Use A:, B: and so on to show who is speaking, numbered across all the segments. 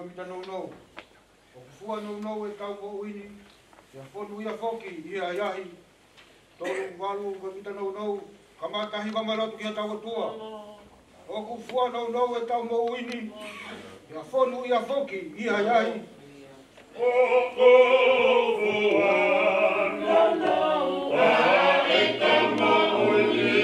A: mita nou. O kufua nou e tau mo uini. Ia fonu ia foki, ia iahi. Tolu walu ka mita nou. Kamatahi wamalotu kia tau atua. O kufua nou e tau mo uini. Ia fonu ia foki, ia iahi. O kufua nou e tau mo uini.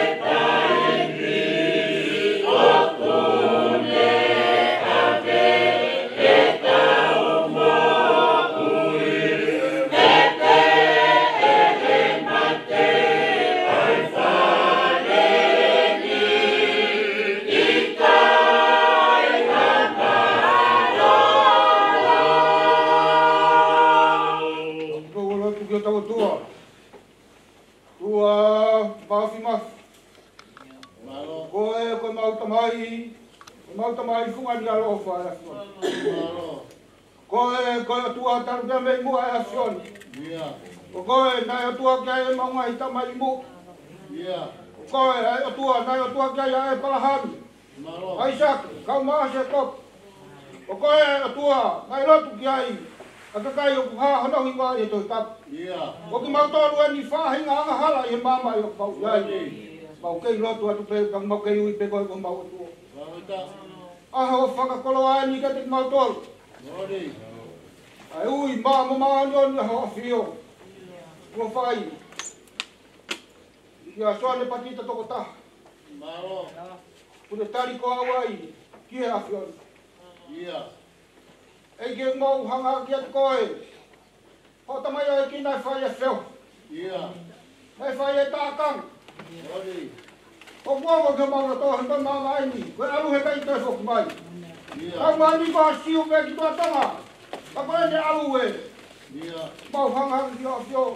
B: Ave
A: tamai. Mau tamai funga dia lofa ya. Koe tua tarbe me mua ya fion. Koe na tua ke mau ngai tamai mu. Koe tua na tua ke ya e palahan. Aisak kau ma se kop. Koe tua ngai lotu ki ai. Aka kai o ha hono hiwa e to tap. O ki mau tolu ni fa hinga anga hala e mama yo pau yai. Mau kei lotu atu pe kang mau kei ui pe koe ko mau tu. Aha o whakakolo ani ka te mau tolu. Ai ui ma ni ho fio. Ko fai. Ia soane patita toko ta. Pune tari ko awai. Ki a fio. Ei ke mau hanga ki at koe. Ho tamai ai ki nai whai e wheo. Nai whai e tākang. O mua ke mau na tohe pa mama aini. Koe alu he kai toi whoku mai. Kau mani ko siu pe ki tua tanga. Ka koe ne alu e. Mau hanga ki a fheo.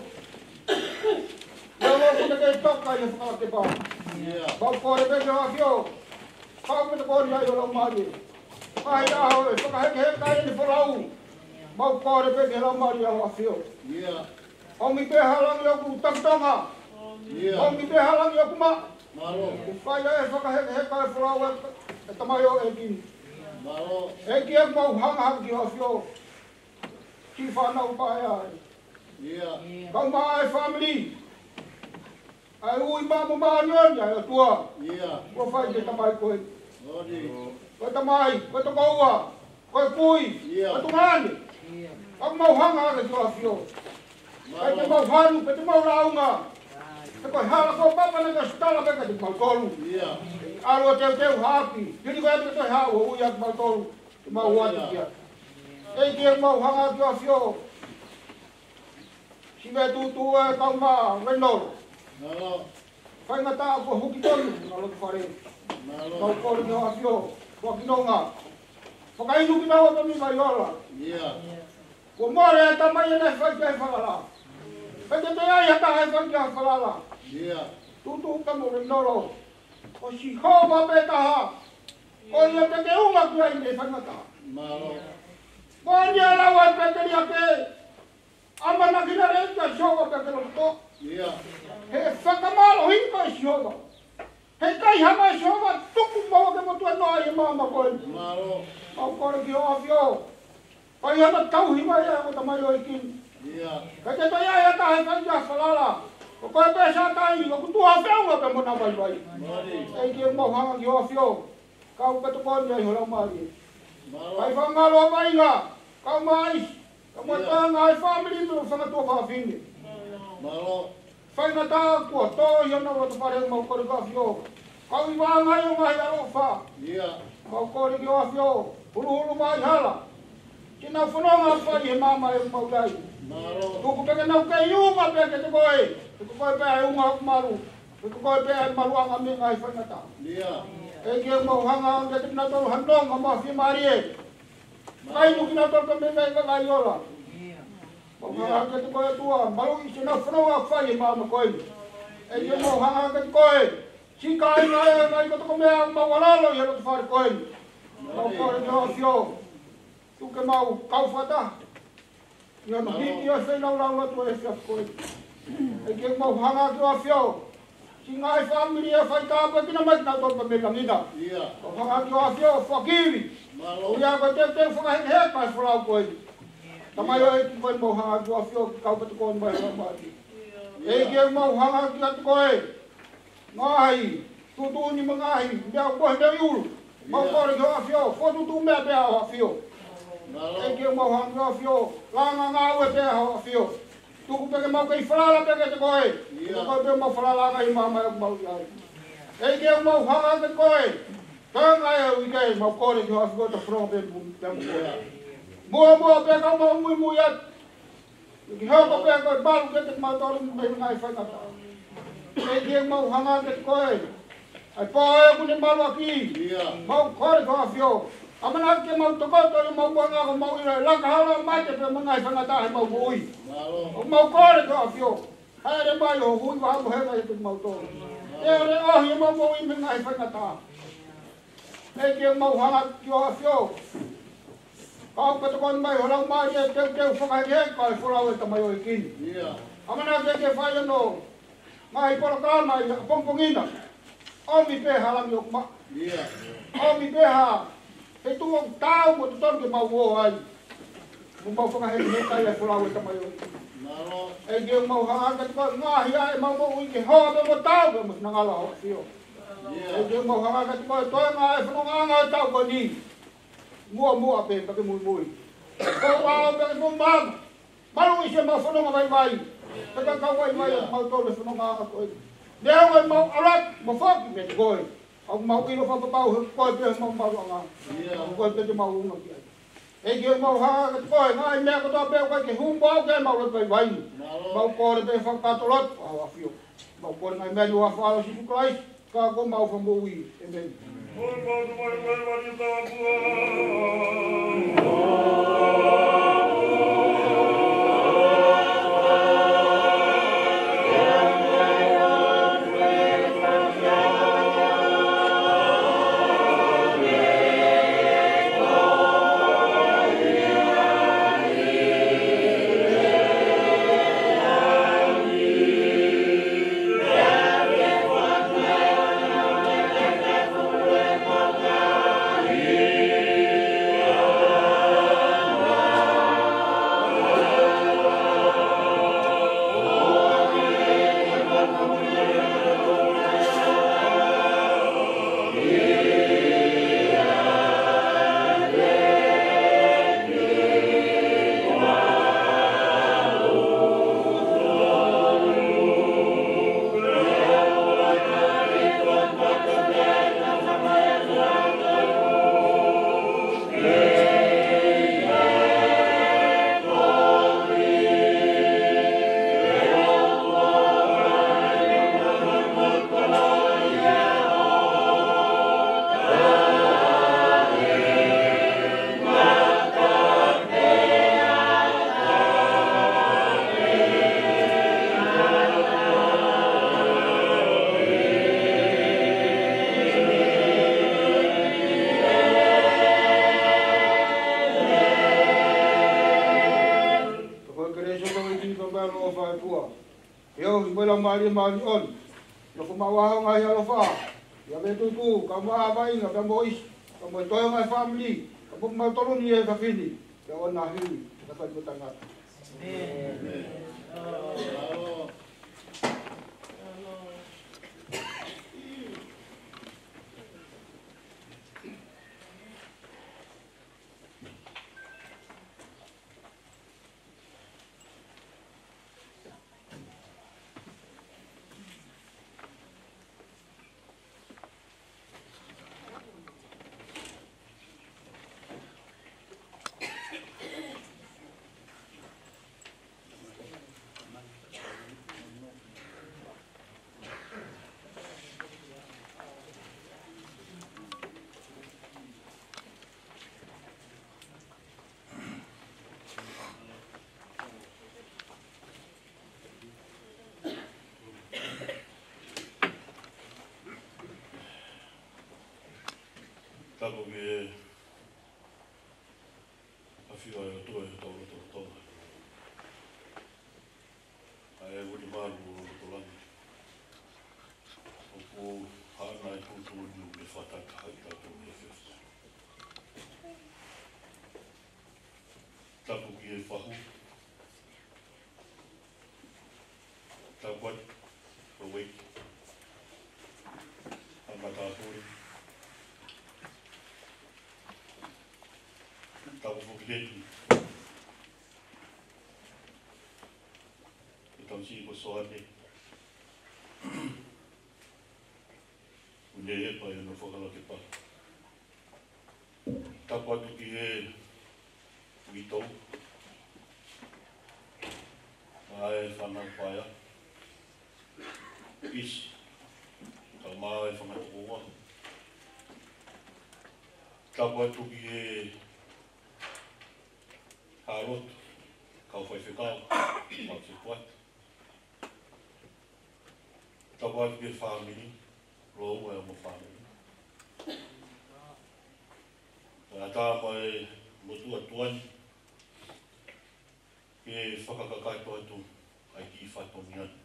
A: Ia mo kune kei toka i e whaka te pā. Mau kore pe ki a fheo. Kau me te kore ai o lau mari. Ai aho e whakaheke kai ni whalau. Mau kore pe ki lau mari a fheo. Ongi pe halangi o ku taktonga. Ongi pe halangi o ku ma. Whai e whakaheke kai whalau e tamai o e kini. E ki e mau hanga ki a fheo. Ki whanau pai ai. Kau mai family. Ai ui mamu maanyon ya tua. Ko fai te tamai koe. Koe tamai, koe to koua. Koe pui, koe tungane. Kau mau hanga ke tua fio. Kai te mau hanu, pe te mau raunga. Te koe hala ko papa na ka stala peka te mau tolu. Alo teu hapi. Yuri koe te toi hau ui ak mau tolu. Te mau watu kia. Ei kia mau hanga ke tua fio. Si me tutu e kau ma renol. Whai ngata ko huki tonu, ngalo te whare. Kau kore ki o afio, ko kinonga. Whakainu ki nawa tomi mai ola. Ko more e tamai e nei whai kai whalala. Pete te ai hata hai whai kai whalala. Tutu ka mo renolo. O si homa pe taha. O ia te ke unga ku ai nei whai ngata. Ko nia lawa e pete ria ke. Amana kina reika shoga pe ke loko. He whakamalo hinka i siova. He kai hama i siova, tuku maua ke motua noa i mama koe. Mau kore ki o awhio. Pai hana tau hima ia o tamai o ikini. Kei te toi ai ata he whai ia whalala. Ko koe pesa tai, ko kutua wheunga pe mona vai vai. Ei ki mau hanga ki o awhio. Kau peto koni ai hola maari. Kai whangalo a vainga. Kau mais. Ka mo tanga ai family me whangatua whawhine. Whai ngata kua tō i ana o te whare mau kore ka whio. Kau i wāngai o ngai aro wha. Mau kore ki o whio. Huru mai hala. Kina whanonga whai he mama e mau lai. Tuku peke nau kei unga peke te koe. Tuku koe pēa e unga maru. Tuku koe pēa e maruanga me ngai whai ngata. E ki e mau hanga o te pina tolu hanonga ma whi maari e. Kai nuki na tolu ka me ngai ka ngai ola. Mau hanga te koe tua, malu i sina whanonga whai e mama koe. E ki mau hanga te koe. Si kai ngai kato mea mau walalo i halo te whare koe. Mau kore ki o whio. Tuke mau kau whata. Ia no hiti o whenau laula tua e whiaf koe. E ki mau hanga ki o whio. Si ngai whamiri e whai tāpa kina mai kina topa me langina. Mau hanga ki o whio, whakiri. O ia koe te whakaheke heka e whalau koe. Tamai o e ki koe mau hanga ki o whio ki kau patu koe mai whamati. E ki mau hanga ki atu koe. Ngahi, tutuni mangahi, mea koe mea iuru. Mau kore ki o whio, whotutu mea pēa o whio. E ki mau hanga ki o whio, langa ngā ue pēa o whio. Tuku peke mau kei whalala peke te koe. Te koe peke mau whalala ngai mama e mau iai. E ki mau hanga ki koe. Tanga e ui kei mau kore ki o whio te whronga pe mu koe. Mua peka mau mui mui at. Ki hoko peka koe balu ke te mau tolu me ngai whaikata. E ki mau hanga ki koe. Ai pāe kune malu aki. Mau kore ki o whio. Amana ke mau tokoto i mau buanga ko mau ira laka hala mai te pe mangai whangata he mau ui. O mau kore ka whio. Haere mai o hui wa hamu heka i te mau tō. E ore ohi e mau ui me ngai whangata. e ke mau hanga ki o afio. Kau kata kon mai holau mai e teu whakahe kai wholau e tamai o e kini. Amana ke whai anō, ngai programa i Pompongina. Omi pe halangi o kuma. Omi pe ha, he tungo tau mo tutonu ke mau o ai. Mo mau whakahe he kai e wholau e tamai o e kini. E ke mau hanga kata kon ngahi ai mau mo ui ke hoa me mo tau ke mo nangala ho fio. E ke mau hanga kata kon toi ngā e whanonga e tau ko ni. Mua pe pake mui. Ko wao pake mumam. Malu isi mau whanonga vai. Paka kau vai mau tole whanonga a koe. Nea ngai mau arat, mau whaki me te koe. Au mau ilo whapapau koe pe mau maru anga. Koe pe te mau unga ki ai. E ke mau hanga kata koe, ngai mea katoa pe koe ke humbo au ke mau rat vai. Mau kore pe whakatolot, au a fio. Mau kore ngai mea niwa whaalo siku Christ, ka ko mau whamui. Amen. Mali on. Lo ko mawaho ngai alo fa. Ya be tu ka ma ba ina ka mo is. Ka mo to ngai family. Ka mo ma tolu ni e ka fini. Ya on na hi. Ka fa tanga. Amen.
B: Tako ke awhiwa e o toa e tau roto toa. Ai e wuri maru o roto langi. O ko hana e koutou niu le whataka hai tātou me whiwhi. Tako ki e whahu. Tako at o weiki. Hanga tātori. Tau whukiretu. E tau si ko soane. Une e pa e no whakala ke pa. Tapu atu ki he uitou. Maa e whanau paia. Isi. Tau maa e whanau oa. Tapu atu ki he Haroto, kau whai whekau, kau te puat. Tau atu ke whamini, rou e mo whamini. Tā mai motua tuani, ke whakakakaito atu ai ki whatongi atu.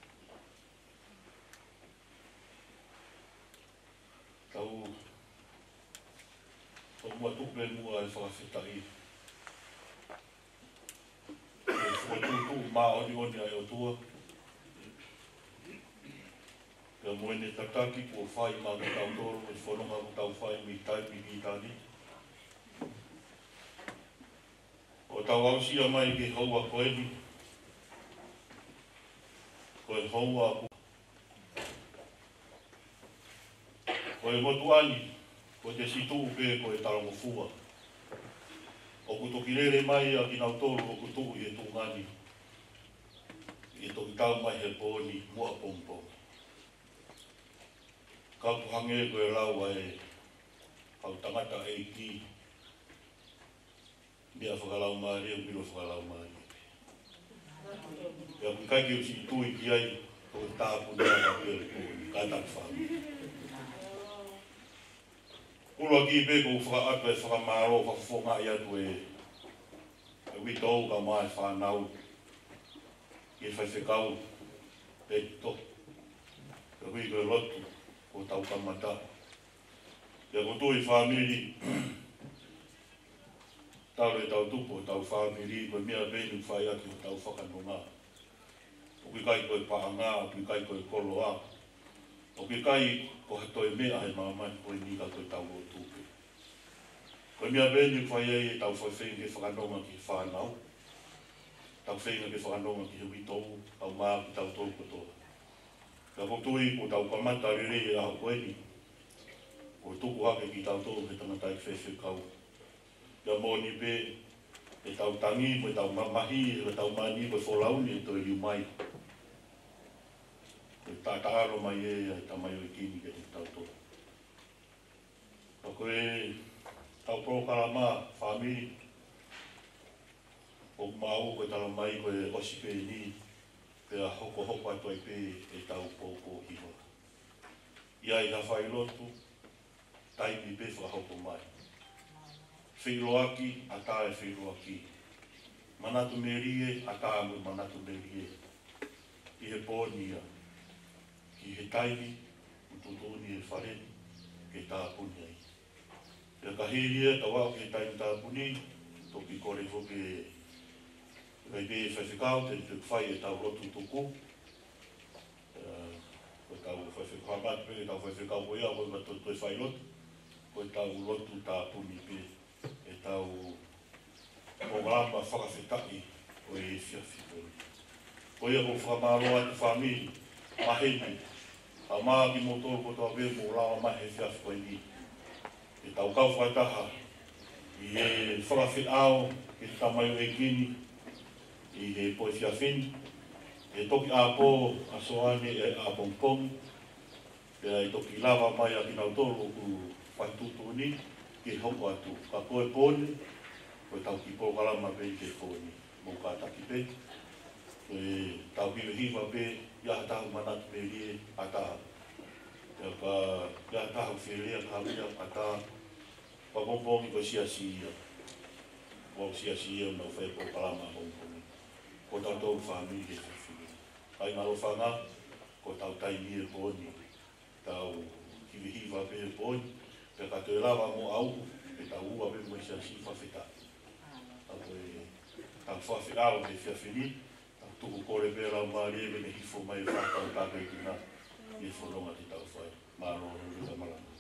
B: Tau mua tupe mua e whakawhitai. E whatutu mā oni ai o tua. Ka moene tataki kua whai mā ki tau toro, e whanonga ku tau whai mi taipi ki tāni. O tau ausia mai ke haua koeni. Koe haua ku. Koe motuani, koe te situ pe koe tarango fua. O ku toki rere mai a ki nau toro o ku tuu i e tūngani. I e toki tau mai he pōni mua pompong. Kau tuhange koe lau ai hau tangata e ki. Mea whakalau maare o miro whakalau maare. Ia kui kai ki o si tui ki ai, koe tāpu nea na pere pōni, kātak whāmi. Kura ki pe ko whakaatu e whakamaro, whakafonga i atu e witou ka mai whanau. I e whaiwhekau, e to. Ka hui koe lotu, ko tau kamata. Ia ko tui whamiri, tau e tau tupo, tau whamiri, koe mea benu whai atu o tau whakanonga. O kui kai koe pahanga, o kui kai koe koloa. O kui kai ko hatoi mea he mamai, koe nika koe tau o tupe. Koe mea benu whai e tau whaiwhengi ke whakanonga ki whanau. Tau whenga ke whakanonga ki he witou, tau maa ki tau tō kotoa. Ka kotui ko tau kamata rere e aho koeni. Ko tuku hake ki tau tō he tangata i whewhekau. Ka mōni pe, e tau tangi, mo e tau mamahi, e tau mani, ko e wholauni e toi riu mai. Ko e tātāro mai e tamai o e kini ke te tau tō. Ka koe tau prokarama, whamiri, o mau ko e tala mai ko e osi pe ni, pe a hoko atoi pe e tau pōpō hiwa. Ia i ha whai lotu, taimi pe whahoko mai. Whiroaki, a tā e whiroaki. Manatu merie, a tā mo manatu merie. I he pōnia, ki he taimi, ututoni e whareni, ke tā puni ai. Ia ka hiria, ka wau ke taimi tā puni, toki kore hoke Kai pe whaiwhikau, te te whai e tau rotu tuku. Koe tau whaiwhikau matu pe, tau whaiwhikau koe a, koe mato toi whai rotu. Koe tau rotu tā puni pe, e tau mōrama whakawhitai o e whiawhi poni. Koe a ko whakamaroa te whamiri, maheni. A maa ki mō tōru kotoa pe, mō rāwa mahe whiawhi koe ni. E tau kau whaitaha, i e whakawhitao, ke tamai o e kini, i he poe whiawhini, e toki a pō a soane e a pongpong, e toki lava mai a kinau toro ku whaitutu ni, ki hoko atu. Ka koe pōne, koe tau ki pōkalama pe ke pōne, mō ka taki pe, koe tau ki hiwa pe, iaha tahu manatu pe rie a taha. Ka iaha tahu whirea ka hawia a taha, pa pongpongi koe siasia. Ko siasia no whai pōkalama pongpongi. Ko tau tau whamiri ke whawhiri. Ai ngaro whanga, ko tau taimi e pōni. Tau hiwihiwa pe e pōni. Pe ka te rawa mo au, pe tau ua pe mo isa si whawhita. Tau whawhirao te whiawhiri. Tau tuku kore pe rau maari e me hifo mai whakau tākei tina. I e whanonga te tau whai. Māro ruruta maranga.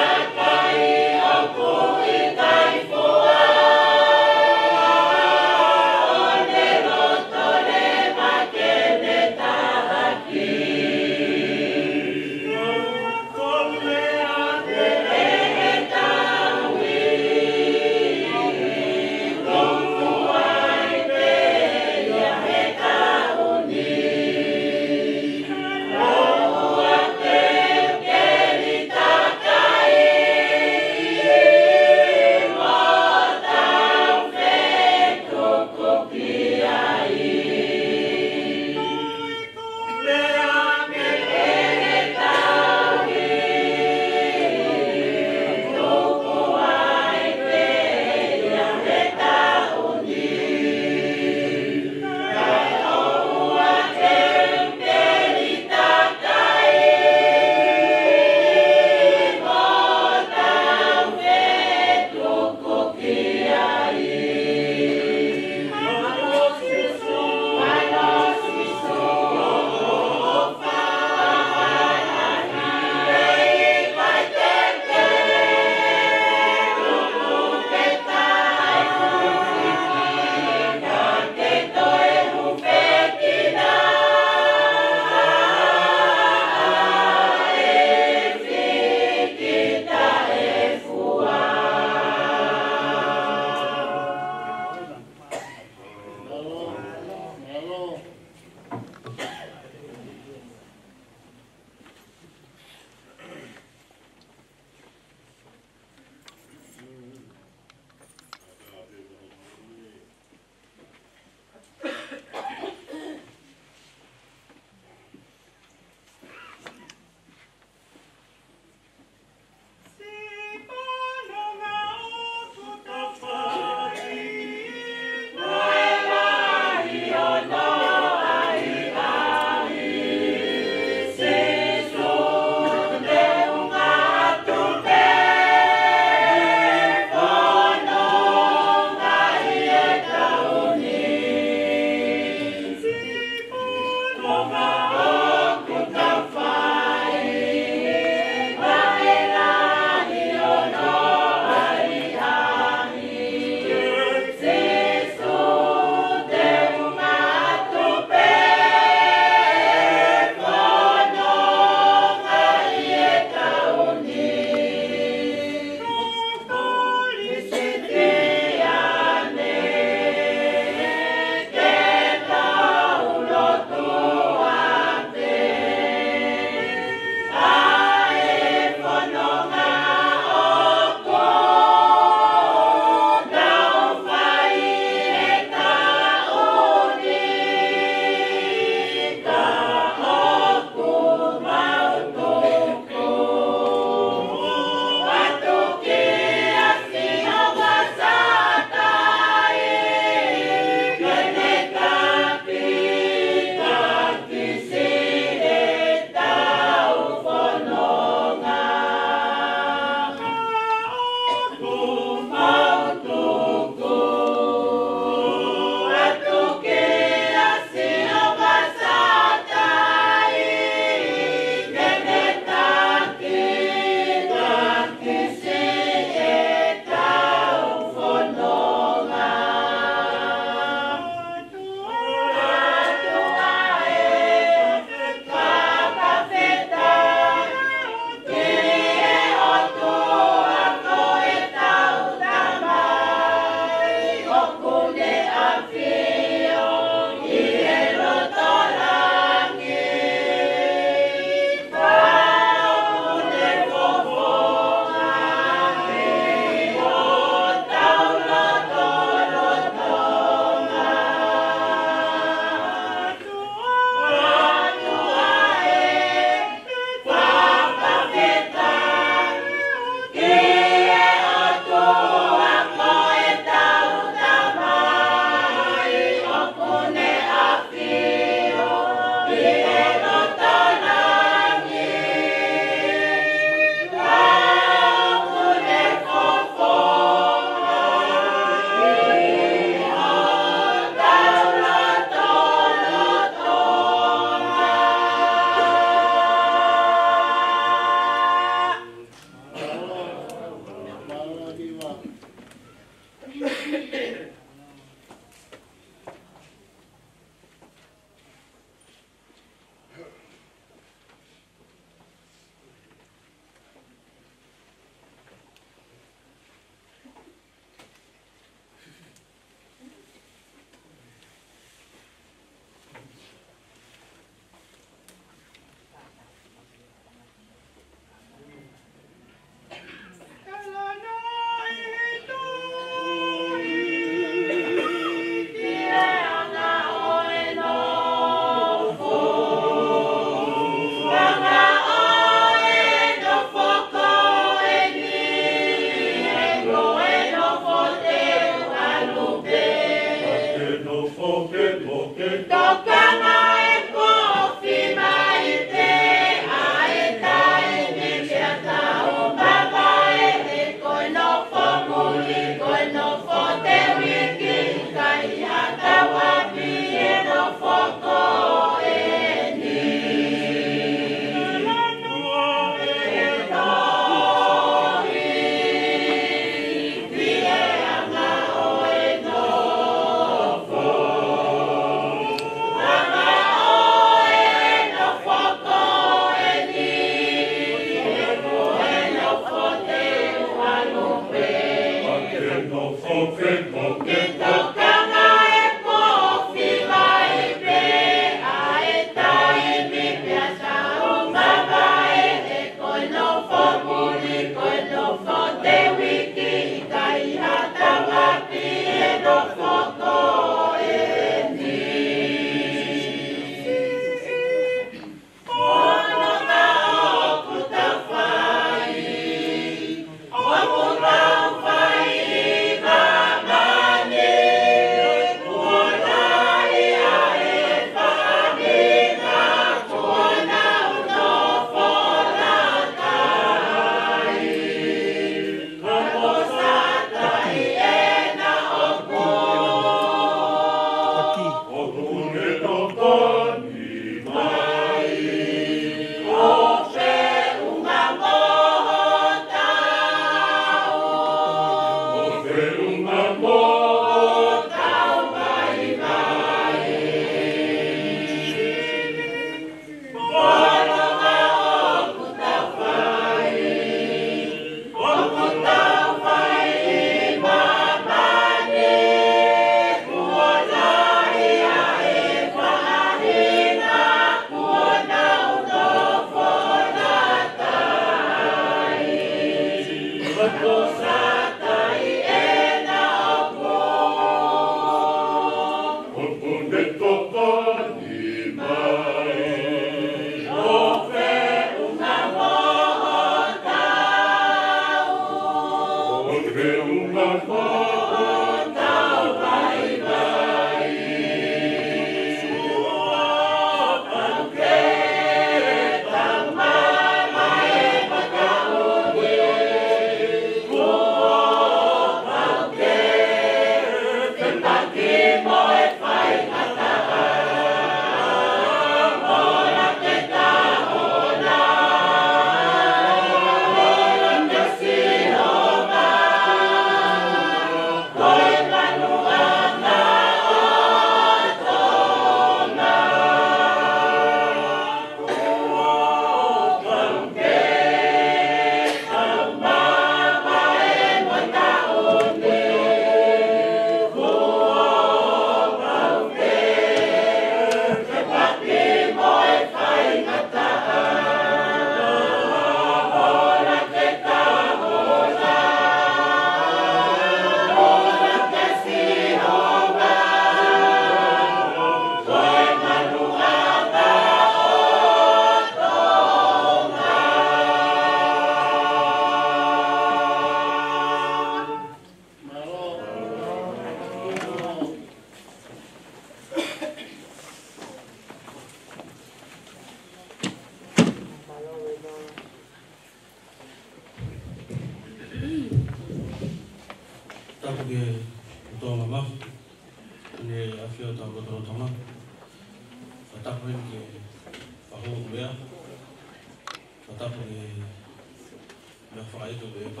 C: ke to mama ne afio ta ko to tama ta ko ke fa ho bea ta ko me fa ai to be pa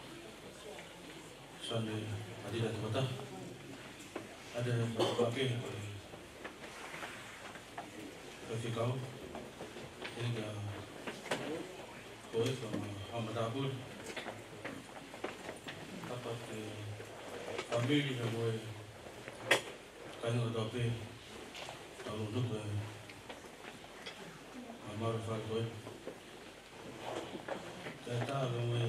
C: sane adila ta ada apa ke ficou ele foi sama Amadabul apa ke família foi kan dope tahu untuk amar foi kita agak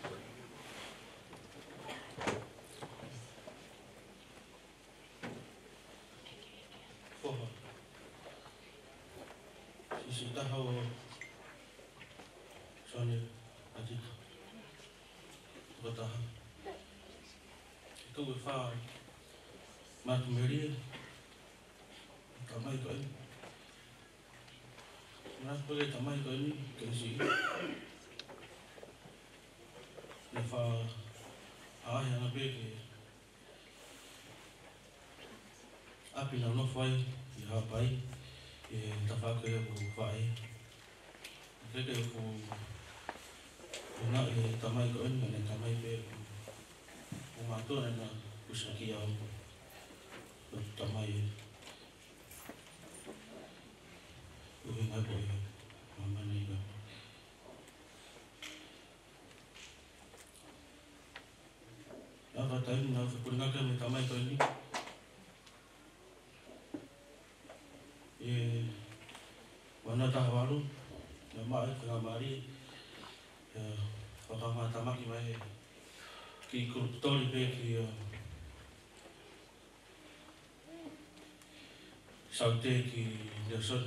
C: tahu soalnya adik bertahan itu berfaham mat meri tamai kau ini mas boleh tamai kau ini kesi lefa yang lebih ke api nak fai ya pai tafaka bu fai keke bu nak tamai ko en ne tamai be umato na usaki ya tamai uhi na ko mama ni ga apa tahu na kurang kan tamai ko ni wana tahawalu nama kamari pertama tama ki ki kurtori be ki saute ki deson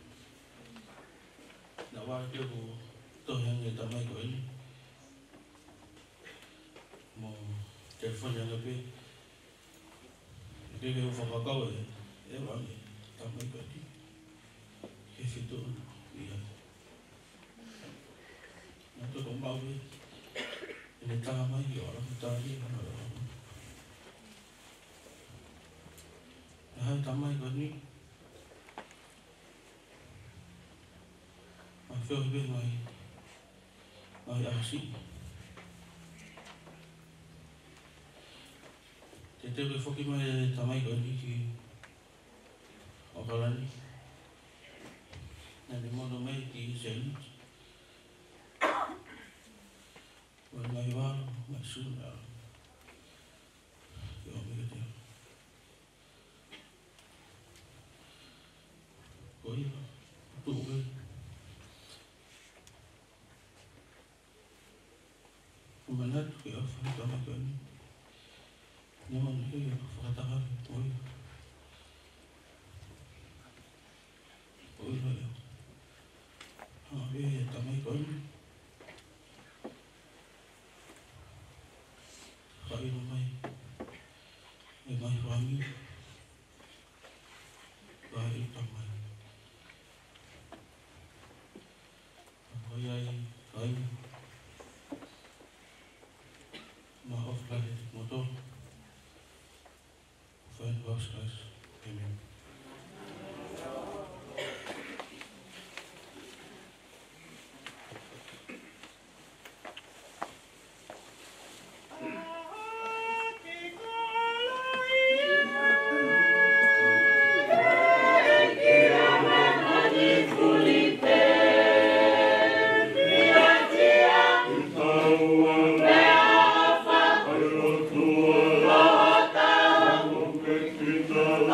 C: nawa dia bu to yang kita mai ko ini mo telefon yang lebih dia ke ufak kau bang tamai ko ini itu iya nanti domba ini tamai orang tadi tamai ko ini afio be mai asi tete be foki mai tamai ko ini ki okalan nanti mau domai di sini, warnai baru masuk dah, yang begitu, kau ini tu kan, mana tu ya, apa kan, nyaman tu ya, fakatah kau ini, kau ini. Tamai ko ini kai mai rami kai tamai ayai kai maaf lagi motor fan was guys amen.
D: Kita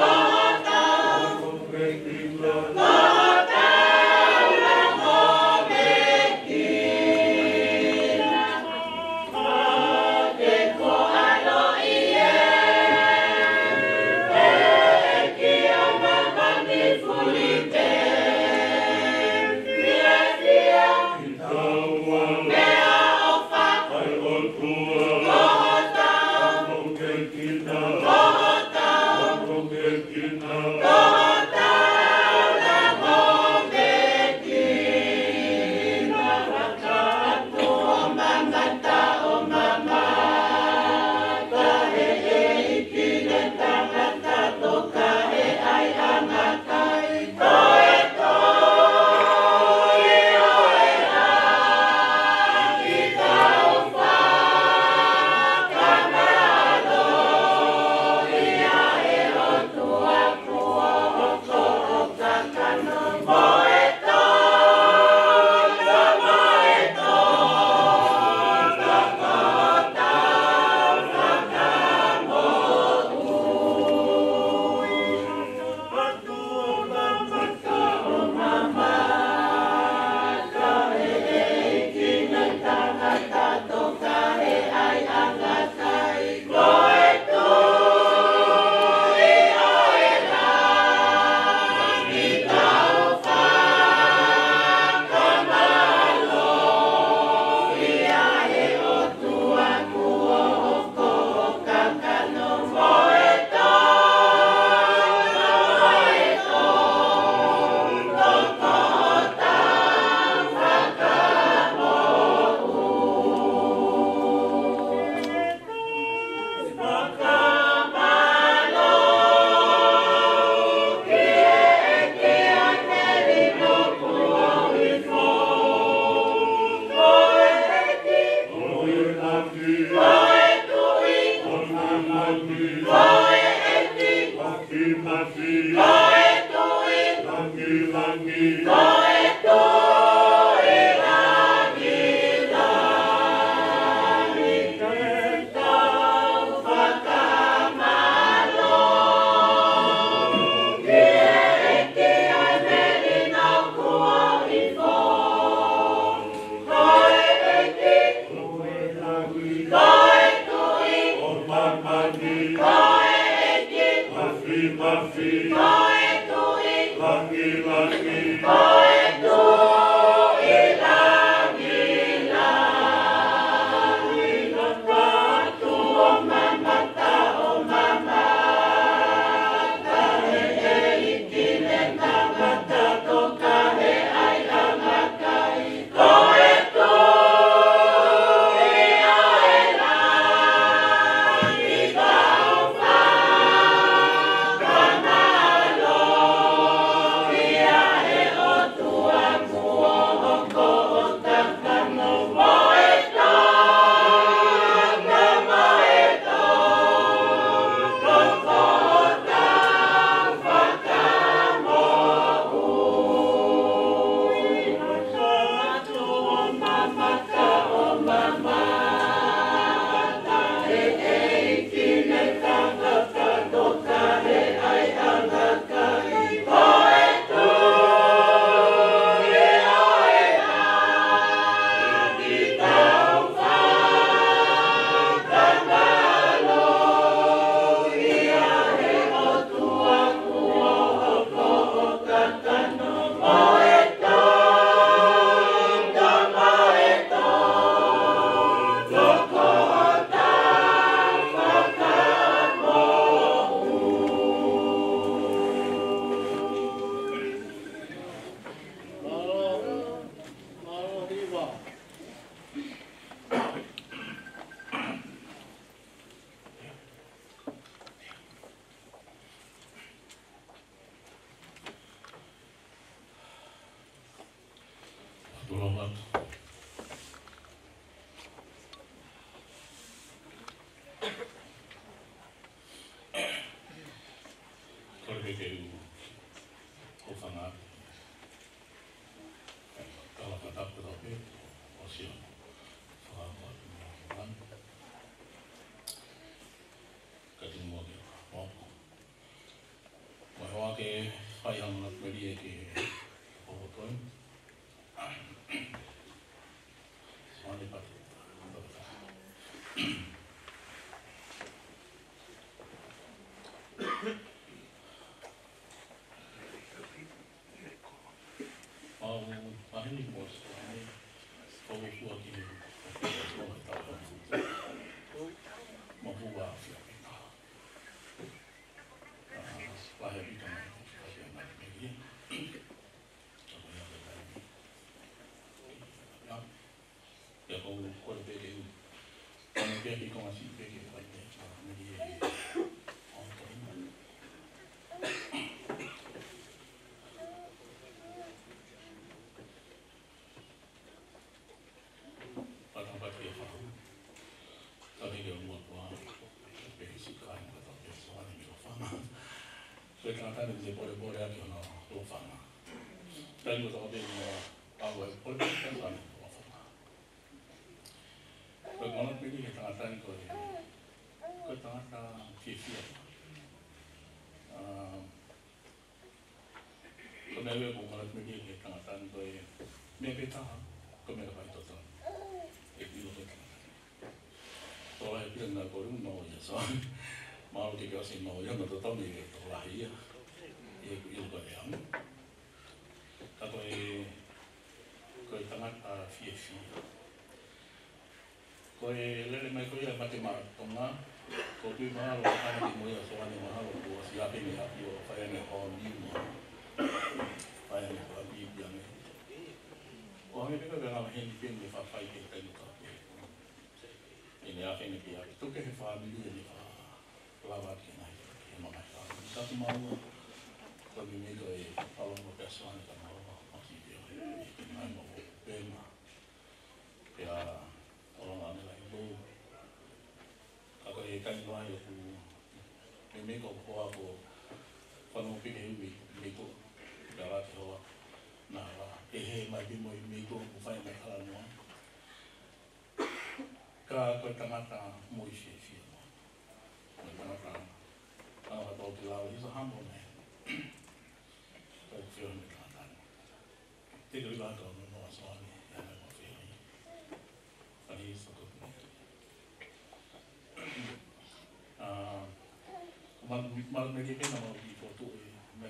C: Mal me ke na mo ki foto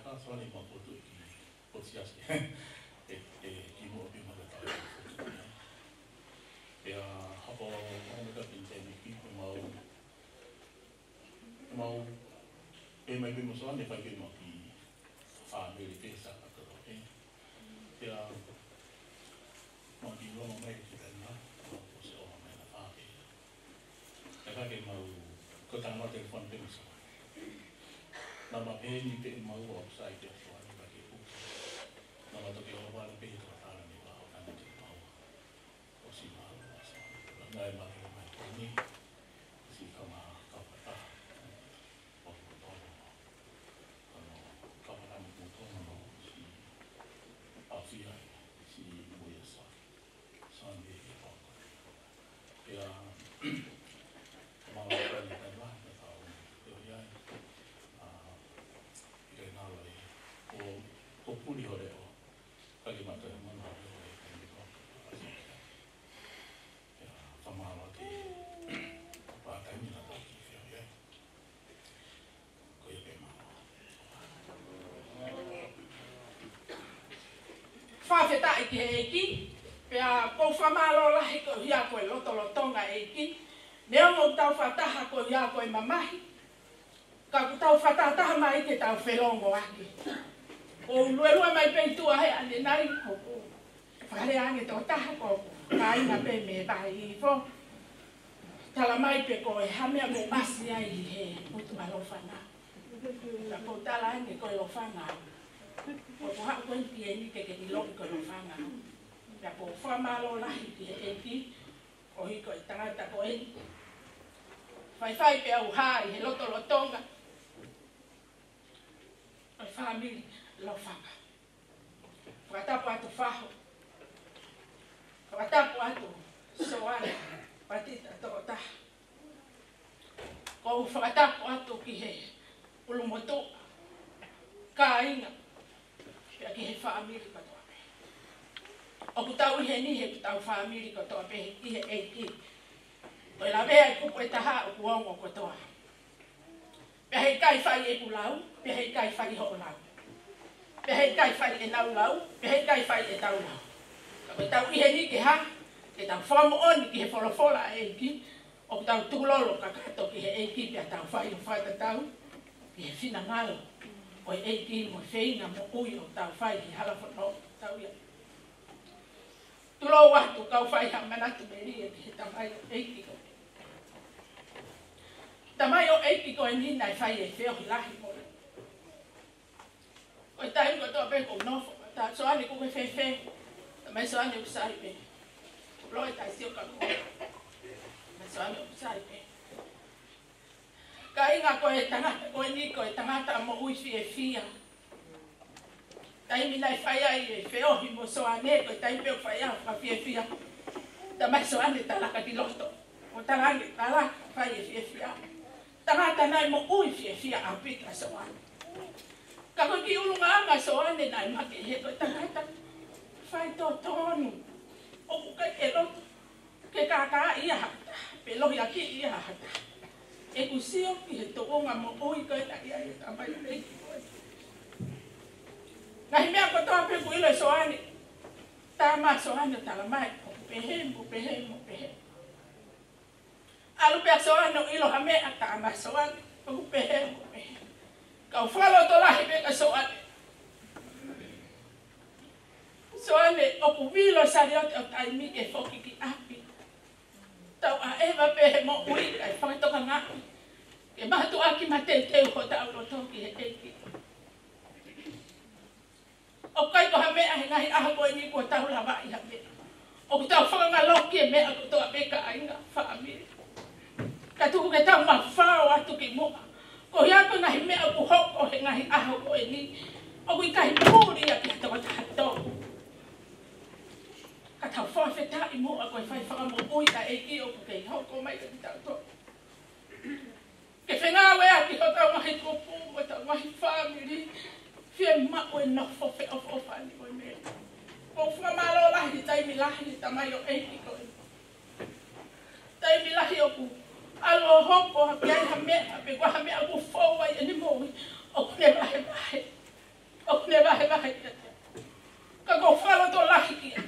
C: soalnya mau foto ini, posias kimo api mana tahu. Ya, apa orang mereka pinjam ini mau mai soalnya pakai mau di family desa atau ya mau di luar mau kita nak, mau posisi orang mana apa. Kita mau ketemu telepon bisa. Nama ini pe mau website ya soalnya bagi buku. Nama tu kalau baru pe itu ada ni bawa kan itu mau. Posisi mau soalnya. Ngai bagi mai ini si kama kapata. Kapata mutu no si afia si boyasa. Sambil apa. Ya mau balik lah tahu. Ya o puli hore o kali mata mana hore kan itu ya sama lagi apa kami nak lagi ya kau yang mana
D: fafeta iki ya ko famalo la ko ya ko lotonga iki neo mo tau fataha ko ya ko mamahi ka tau fataha mai ke tau felongo aki o luelua mai peitua he ane nai ko whare ange tō taha ko kai na pe me vai i fo tala mai pe ko e hamea mo masi ai he utu malo whana ka ko tala ange ko e o whana ko ko hako en pie ni ke ni loki ko e o whana ka ko whamalo lahi ki e ki o hiko e tangata ko e whai pe au hai he loto lotonga o family lo fanga. Watapu atu faho. Watapu atu soala. Patita tokota. Ko watapu atu ki he ulumoto. Kainga. Pia ki he family ko toape. O kutau he ni he kutau family ko toape ki he eiki. O la vea kupu e taha o kuongo ko toa. Pia he kai fai e kulau. Pia he kai fai ho lau. Pehei kai whai e nau lau, pehei kai whai e tau lau. Ka koe tau ihe ni ke ha, ke tau whamu oni ki he wholofola e ki, o tau tūlolo ka kato ki he e ki pia tau whai o whai tau, ki he whina ngalo, o e ki mo whina mo ui o tau whai ki hala whanau tau ia. Tulo watu kau whai ha manatu meri e ki he tamai o e ki ko. Tamai o e ki ko e ni nai whai e whio hi lahi mo. O tai ko to pe ko no ta so ani ko fe fe mai so ani usai pe lo ta si o ka ko mai so ani usai pe kai nga ko e tanga ko ni ko e tanga ta mo ui fi e fia tai mi lai fai ai fe o hi mo so ane ko tai pe fai a fa fi e fia ta mai so ani ta la ka di loto o ta la ta la fai e fi e fia tanga ta nai mo ui fi e fia a pita so ani kako ki ulunga nga so ane nai maki he ko tangata fai to tonu o ku kai e lo ke ka ia pe lo ya ki ia hata e ku sio ki he to nga mo oi kai ta ia e ta mai e ngai mea ko to pe ku ilo so ane ta ma so ane ta la mai ko pe he alu pe so ane ilo ha me ta ma so ane ko pe he kau falo to lahi be ka soane. Soane o ku vilo sariot o tai mi ke foki ki api. Tau a eva pe he mo ui ai whakato ka ngā. Ke mahatu aki ma te teu ho tau lo toki he eki. O kai ko ha mea he ngahi aha koe ni ko tau lawa i ha mea. O ku tau whakangaloki e mea ko toa be ka ainga whaamiri. Ka tuku ke tau ma whao atu ki mua. Ko hia ko ngahi mea ku hoko he ngahi aho ko e ni. O kui kahi pūri a ki hata wata hato. Ka tau whawheta i mua koe whai whakamo ui a eki o ku kei hoko mai ka ki tau to. Ke whenga wea ki ho tau ngahi kupu mo tau ngahi whamiri. Fie mako e nofo fe of ani o mea. Ko whamalo lahi taimi lahi tamai o eki koe. Taimi lahi o ku. Alo hoko ha piai ha mea, pe kwa ha mea ku fōwai e ni mōi, o kune mahe mahe. O ne vahe kia te. Ka ko whalo to lahi kia.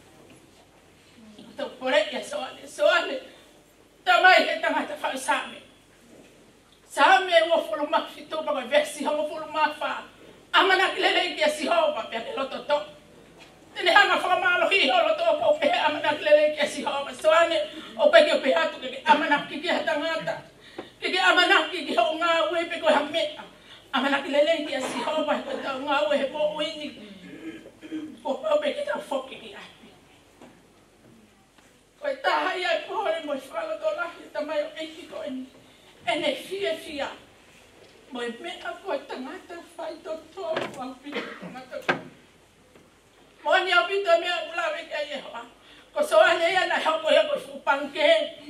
D: Tau pore ia soane. Tamai he tangata whau same. Same ua fulu mafi tupa koe vesi hongo fulu mawha. Amana ki lele kia si hova pia ke loto to. Tene hanga whakamalo hi holo to ka upehe amana ki lele kia si hova. Soane o peki o pehatu ke amana ki kia tangata. Ke amana ki ho ngā ue pe koe hamea. Amana ki lele kia si hova koe tau ngā ue he po uini. Ko pau pe ki tau whoki ki api. Koe taha ia e pohore mo i whalo to lahi tamai o eiki koe ni. Ene fia. Mo e mea koe tangata whai to tōru au pito tangata koe. Mo ni au pito mea ulawe kia i hoa. Ko soane ia na hau koe koe whupanke.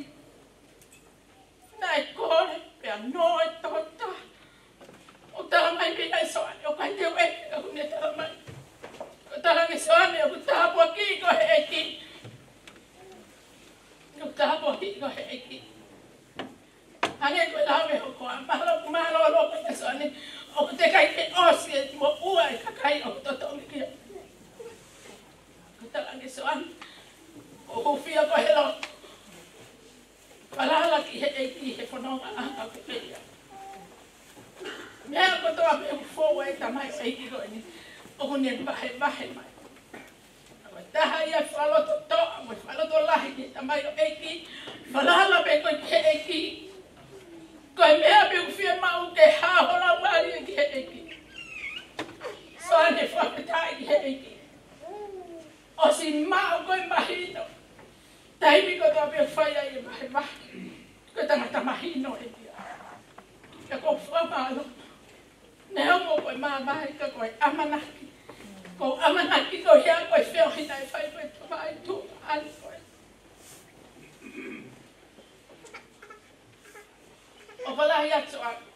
D: Na e kore pia no e tota. O talamai pia e soane. O kai teo eke o kune talamai. O talangi soane o kutahapua ki ko he eki. O kutahapua ki ko he eki. Hane koe lawe ho koa. Mahalo loko te soane. O te kai te osi e mo ua e kakai o totongi kia. O talangi soane. O hufia ko he loto. Palala ki he eki he whanonga anga ko pia. Mea ko toa me ufoa e tamai o eiki koe ni. O kune vahe mai. Koe taha ia whaloto toa. Koe whaloto lahi ki tamai o eiki. Palala me koe ki he eiki. Koe mea me ufia mau ke hahola wari ki he eiki. Soane whapetai ki he eiki. O si mau koe mahino. Taimi ko toa me whaia i vahe. Koe tangata mahino e kia. Ka ko whamalo. Ne hongo koe māmahi ka koe amanaki. Ko amanaki ko hea koe wheohina e whai koe tamai tu ani koe. O walahi atu aku.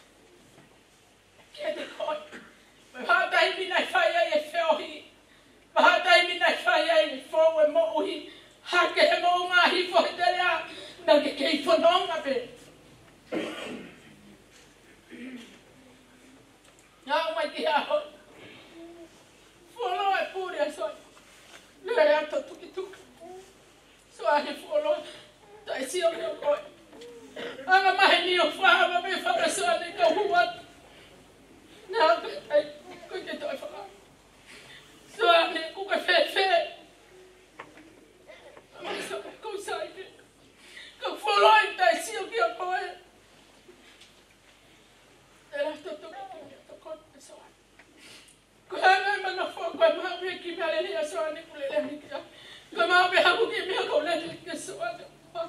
D: Kia te koe. Me whātai mina e whai ai e wheohi. Whātai mina e whai ai e whou e mo'uhi. Hake he mo ngā hifo he tere a. Nā ke kei whanonga pe. Ngā umai ki hao. Wholo e pūre a soa. Lere ato tuki tuki. Soa he wholo. Tai sio ki o koe. Anga mahe ni o whaama me whakasoa ne ka huat. Ngā kai koe ke toi whaka. Soa ne kuka whewhe. Amai soa kou saide. Ka wholo e tai sio ki o koe. Lere ato tuki tuki. Ko hanga mana fo ko ma be ki male ni aso ani kulele ni kia. Ko ma be haku ki me ko le ni ke so ani.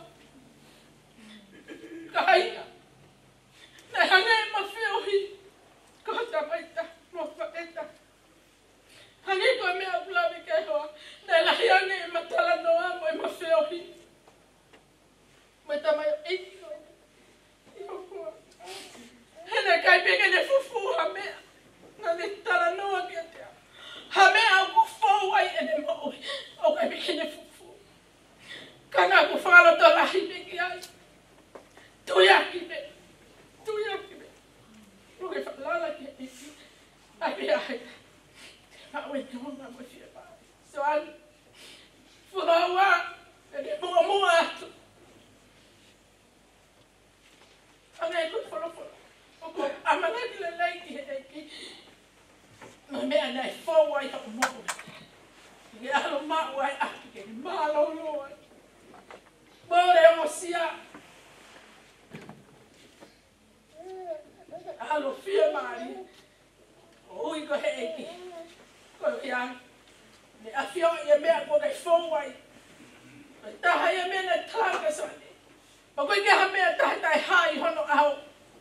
D: Ka haina. Na hanga ma feo hi. Ko ta maita no fa eta. Hanga ko me abla be ke ho. Na la hanga ma tala no amo ma feo hi. Ma ta mai e. Hena kai be ke ne fufu ha me. Na ne tala noa kia te a. Ha mea au ku fau ai e ne maui. Au kai peke ne fufu. Kana ku whalo to lahi me ki ai. Tuiaki me. Tuiaki me. Ruke whalala ki e ki. Ai me ai. Mau e tonga mo fia pa. So an. Whulaua. E ne mua atu. Anga e ku whalo. Oko amanaki le leiki he eiki. Ma mea nei fōu ai hau moku. Ke alo mau ai aki ke ni mālolo ai. Mōre o sia. Alo fia maari. O ui ko he eiki. Ko ia. Ne awhio i a mea ko kei fōu ai. Ko taha i a mea nei tāka sani. Ma koe ke ha mea taha tai hai hono au.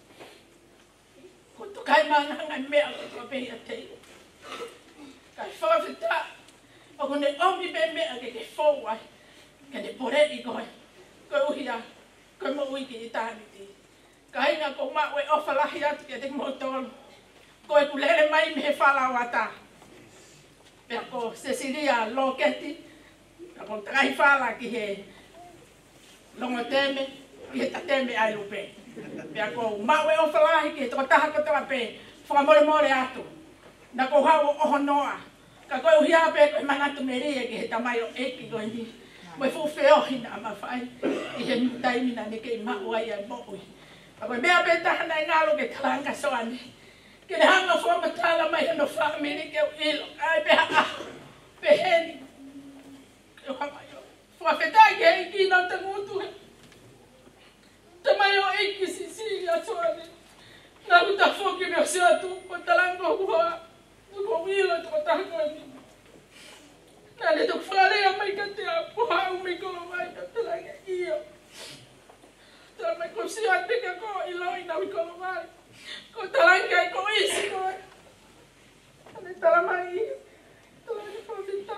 D: Ko to kai mana ngai mea ko pe ia te. Kai whawhita. O kone omi be mea ke fōu ai. Ke ne pore i koe. Koe uhia. Koe mo ui ki i tāni ti. Ka hinga ko ma ue ofa lahi atu ke te motolo. Koe kulele mai me he whalau ata. Pea ko Cecilia Loketi. Ka ko takai whala ki he longo teme. Ki he tateme ai lupe. Pea ko ma ue ofa lahi ki he toko taha ko tawa pe. Whakamore more atu. Na ko hau o honoa. Ka koe uhia pe koe mangatu meria ki he tamai o eki koe ni. Moe fufeo hina ama whai. I he taimina ne kei mau ai ai mo'ui. A koe mea pe tahana i ngalo ke talanga soane. Ke le hanga fua matala mai hano whamiri ke u ilo. Ai pe haa. Pe heni. Ke whamai o. Fua whetai ke eki nau tangutu he. Tamai o eki sisi a soane. Nā ku ta whoki me o se atu. Ko talanga o kua. Ko ilo to tahako ni. Nā le tuk wharea mai ka te a pohau me kolo mai ka talanga iyo. Tā mai ko si ate ka ko ilo i nau i kolo mai. Ko talanga i ko isi koe. Ane talamai i. Talanga whawhita.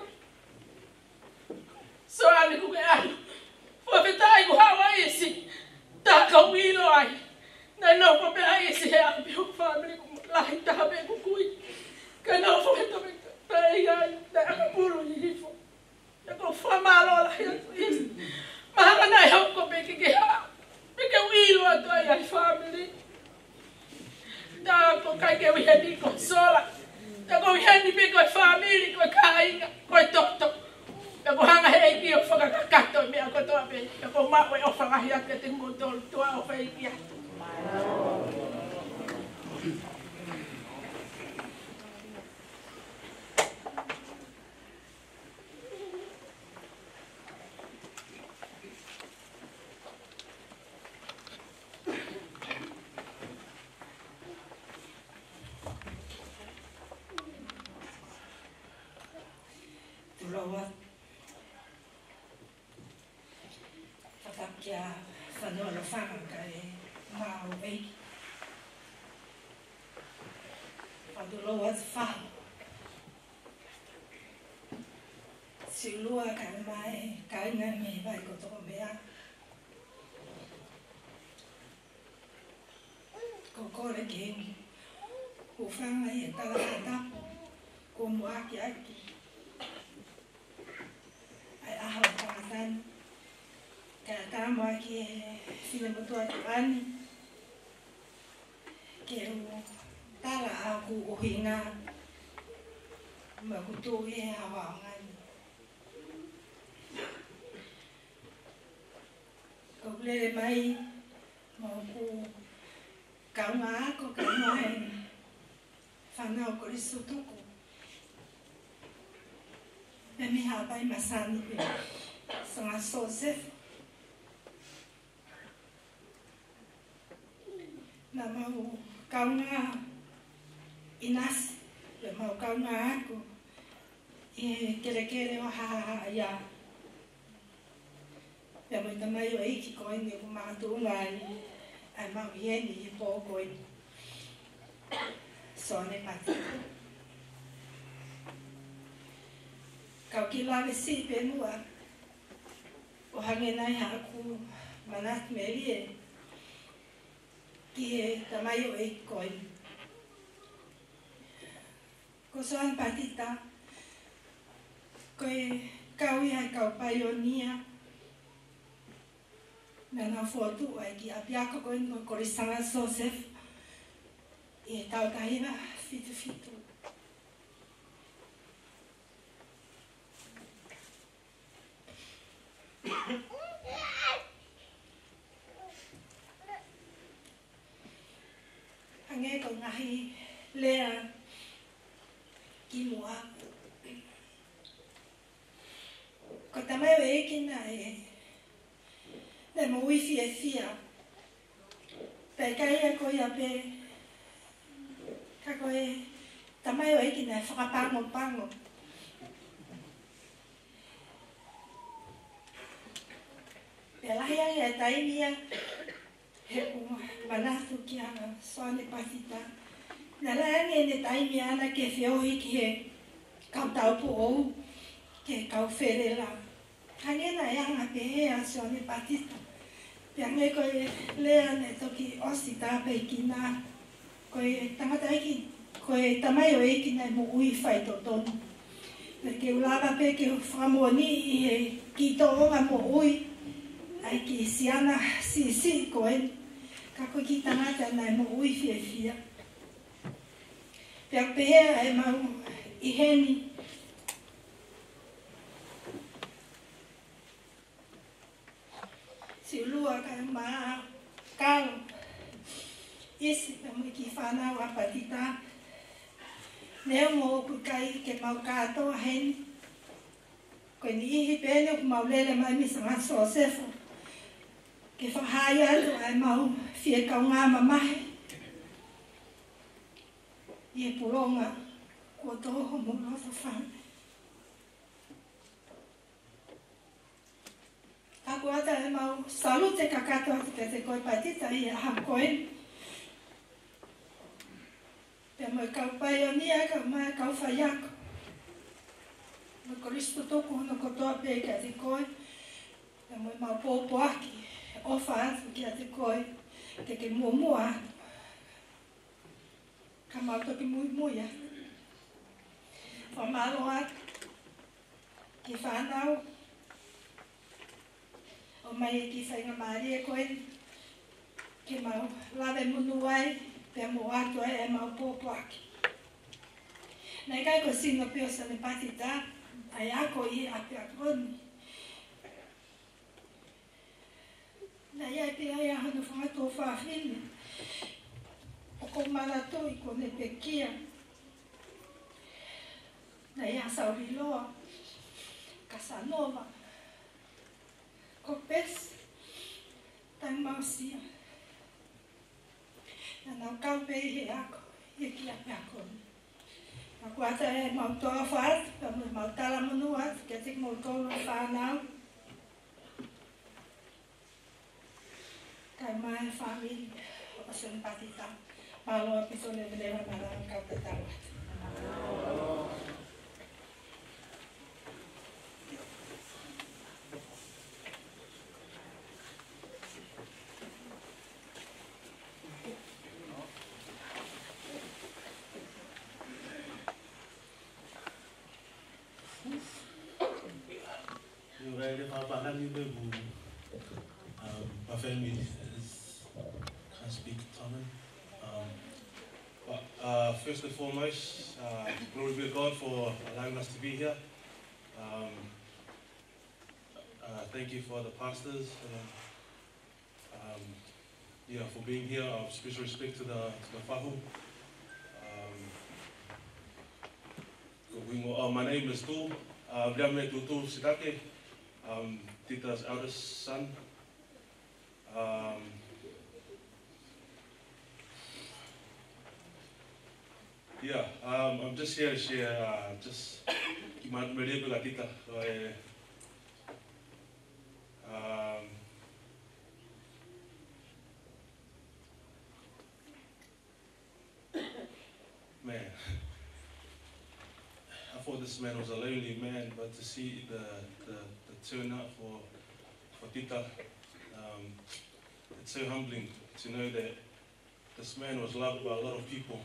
D: So ane ku ke anu. Whawhita i ku hawa isi. Tā ka uilo ai. Nā no pa pe ai isi he a piu whamiri ku lahi taha pe ku kui. Ka no whawhita me pei ai. Nā aka puru i hifo. Nā ko whamalo lahi atu isi. Mahanga nai hau ko pe ke ha. Pe ke uilo atu ai ai whamiri. Tā ko kai ke wiheni ko sola. Tā ko wiheni pe koe whamiri, koe kāinga, koe toto. Pe ko hanga he eki o whakakakato mea ko toa pe. Pe ko mawe o whangahi ake te mutolu tua o whaiki atu.
E: Tulawa Whakakia whanoa whangaka e Mao Eiki. Whadulawa whahu. Silua ka mai kainga me vai ko toko mea. Ko kore kengi. Ko whanga e tala whatapo. Ko muaki aki. Ai aha o whakatani. Ka tāma ki e whina mutua tu ani. Ke o tala aku o hinga. Ma kutu e hawa o ngani. Ko lere mai. Ma ku kaunga ako kaunga e. Whanau ko riso tuku. Me mi hapai masani pe. Sanga Joseph. Na mau kaunga inas. Le mau kaunga ako. E kere o haha ia. Pe mo tamai o eiki koe ni ku mātu ngai. Ai mau hieni i pō koe. Sone pati. Kau ki lawe si pe mua. O hange nai haku manat merie. Ki he tamai o eiki koe. Ko soan patita. Koe kau ia kau paionia. Nana fotu ai ki apiako koe no korisanga Joseph. E tau tahiwa fitu. Hange ko ngahi lea ki mua. Ko tamai o eki na e ne mo wifi e fia. Pe kai ko ia pe ka koe tamai o eki na whakapango. Pe lahi ai e taimia he o manatu ki ana soane pasita. Na lahi ne taimia ana ke whiohi ki he kau taupu ou ke kau wherela. Hange na anga pe hea soane pasita. Pe ange koe lea ne toki osi tāpei ki nā. Koe tangata eki, koe tamai o eki nei mo ui whai to tonu. Ke ulawa pe ke whamoni i he ki to onga mo ui. Ai ki siana si koe. Ka koe ki tangata nei mo ui fia. Pe Pea pea e mau I heni. Si lua ka maa kalo. Isi pe mui ki whanau a patita. Neo ngō kukai ke mau kātoa heni. Koe ni ihi pēne ku mau lele mai misa ngā soa sefo. Ke whahai atu ai mau fie kau ngā mamahe. I e puronga kua toho mo roto whane. Aku ata e mau salute ka katoa te te koe patita I a hakoe. Te mo kau pai o nia ka mai kau whaiako. No koristo toku hono kotoa pe ka te koe. Te mo mau pōpo aki. Ofa atu ki a te koe. Te ke mua atu. Ka mau toki mui atu. Whamalo atu. Ki whanau. O mai e ki whainga maari e koe. Ki mau lawe munu ai. Pea mo atu e mau pōpo aki. Nei kai ko singa pio sa le patita. Ai ako I api akoni. Nei ai pe ai ahanu whangato whawhine. O ko marato I ko ne pekia. Nei a Sauriloa. Casanova. Ko pes. Tai mausia. Na nau kau pe I ako. I ki api akoni. Aku ata e mau toa whaat, pa mau tala manu at, kia tik mau tolo whanau. Kai mai whawiri, o sen patita. Māloa piso le velewa marang kau te tawat.
C: My family can't speak Tongan. But first and foremost, glory be to God for allowing us to be here. Thank you for the pastors for being here. Special respect to the whahu. My name is Tu. Riame Tutu Sitake. Tita's eldest son. I'm just here to share just my medieval Tita. Man, I thought this man was a lonely man, but to see the turnout for Tita, it's so humbling to know that this man was loved by a lot of people.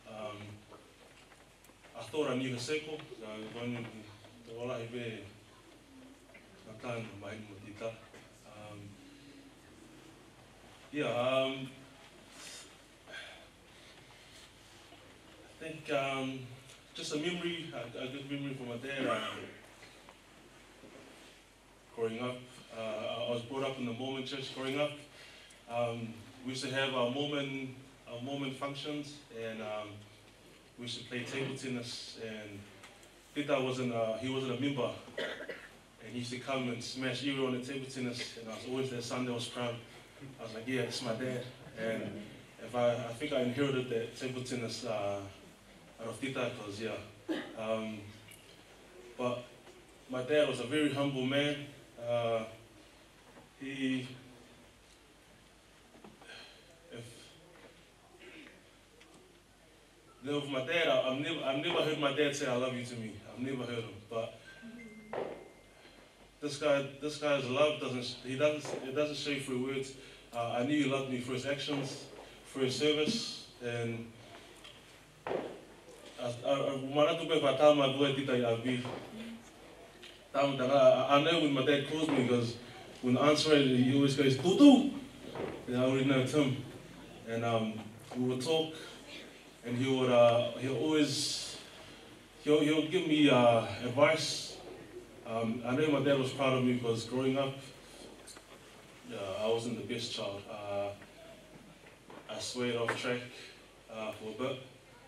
C: I thought I knew Haseko, so when the wala ibe natan mai mo Tita. I think just a memory, a good memory from my dad. Growing up, I was brought up in the Mormon church. Growing up, we used to have our Mormon functions, and we used to play table tennis. And Tita wasn't a member, and he used to come and smash everyone on the table tennis. And I was always that son that was proud. I was like, yeah, it's my dad. And I think I inherited that table tennis out of Tita, because but my dad was a very humble man. With my dad, I've never heard my dad say "I love you" to me. I've never heard him. But this guy's love doesn't show through words. I knew he loved me for his actions, for his service, and I know when my dad calls me, because when answering, he always goes, "Tutu!" And I already know it's him. And we would talk and he'll give me advice. I know my dad was proud of me because growing up, I wasn't the best child. I swayed off track for a bit.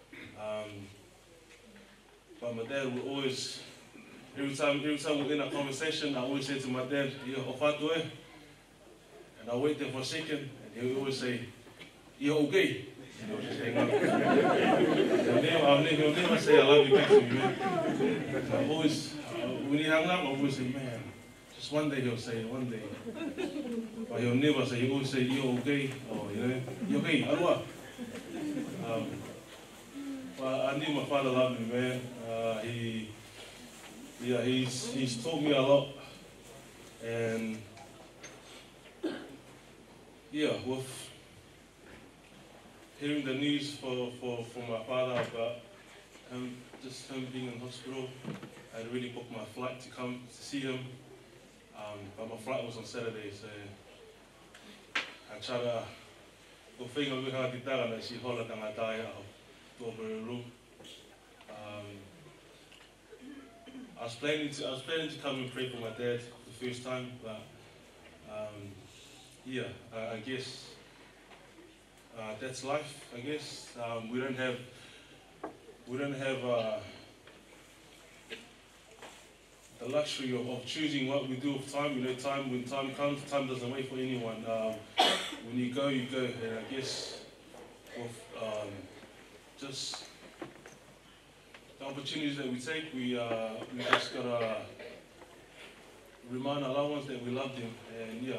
C: But my dad would always, every time we're in a conversation, I always say to my dad, "Ia o whātua e?" And I wait there for a second, and he would always say, "Ia o gay." And I was just hang up. He'll never say I love you back to me, man. I always, when he hung up, I always say, man, just one day he'll say it, one day. But he'll never say, he'll always say, "Ia o gay," or, you know, "Ia o gay, arua." Well, I knew my father loved me, man. He's taught me a lot, and yeah, with hearing the news for my father about him being in hospital, I really booked my flight to come to see him. But my flight was on Saturday, so I tried to go whinga wiha ki tarana si hola tangatai au tōpere. I was planning to come and pray for my dad the first time, but yeah, I guess that's life. I guess we don't have the luxury of choosing what we do with time. You know, when time comes, time doesn't wait for anyone. When you go, you go. And I guess with just the opportunities that we take, we just gotta remind our loved ones that we love them. And yeah,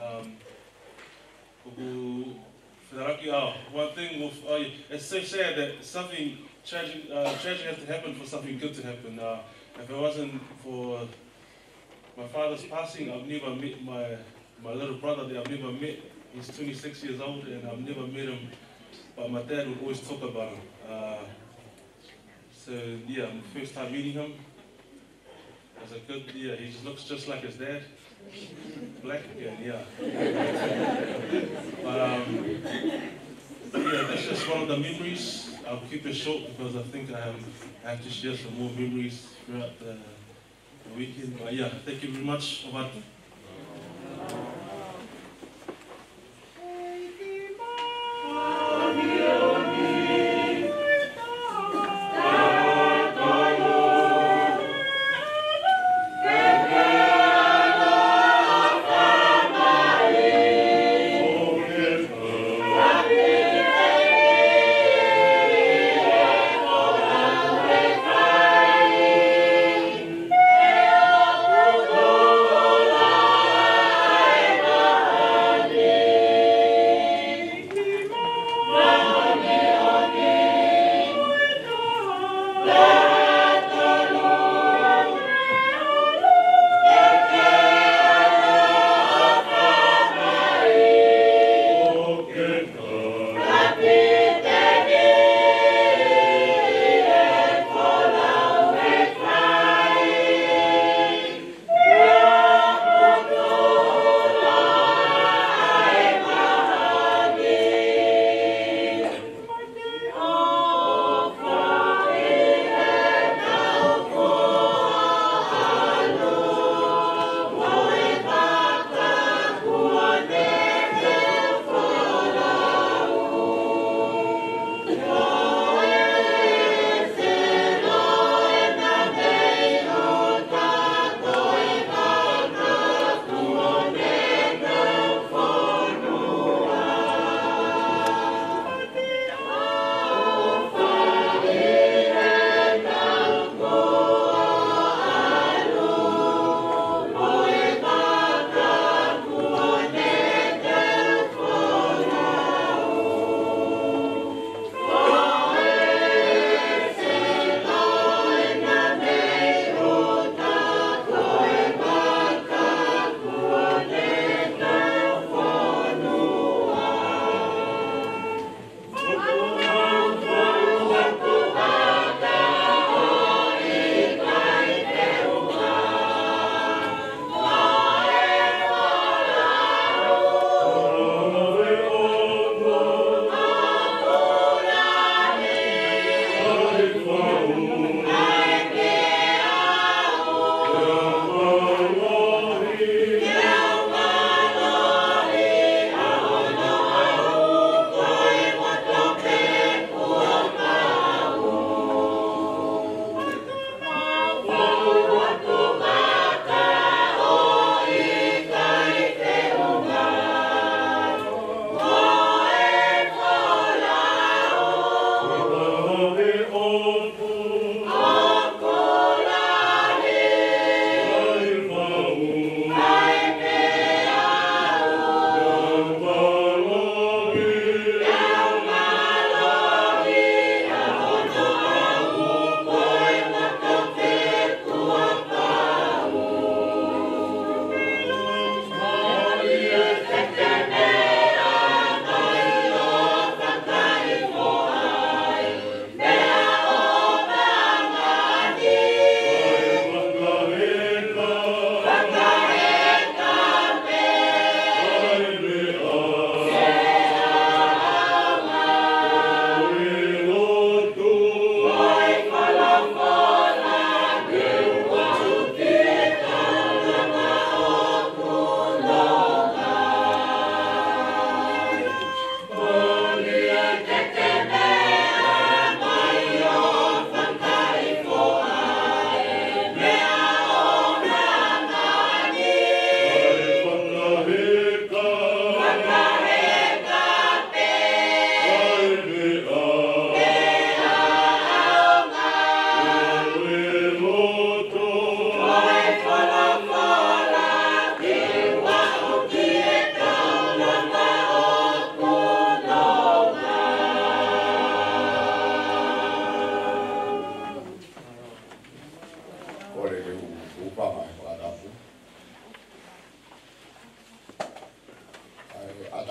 C: one thing with it's so sad that something tragic has to happen for something good to happen. If it wasn't for my father's passing, I've never met my little brother that I've never met. He's 26 years old and I've never met him, but my dad would always talk about him. So yeah, the first time meeting him, it was a good, yeah, he just looks just like his dad. Black again, yeah. But yeah, that's just one of the memories. I'll keep it short because I think I have to share some more memories throughout the weekend. But yeah, thank you very much.
F: Oh,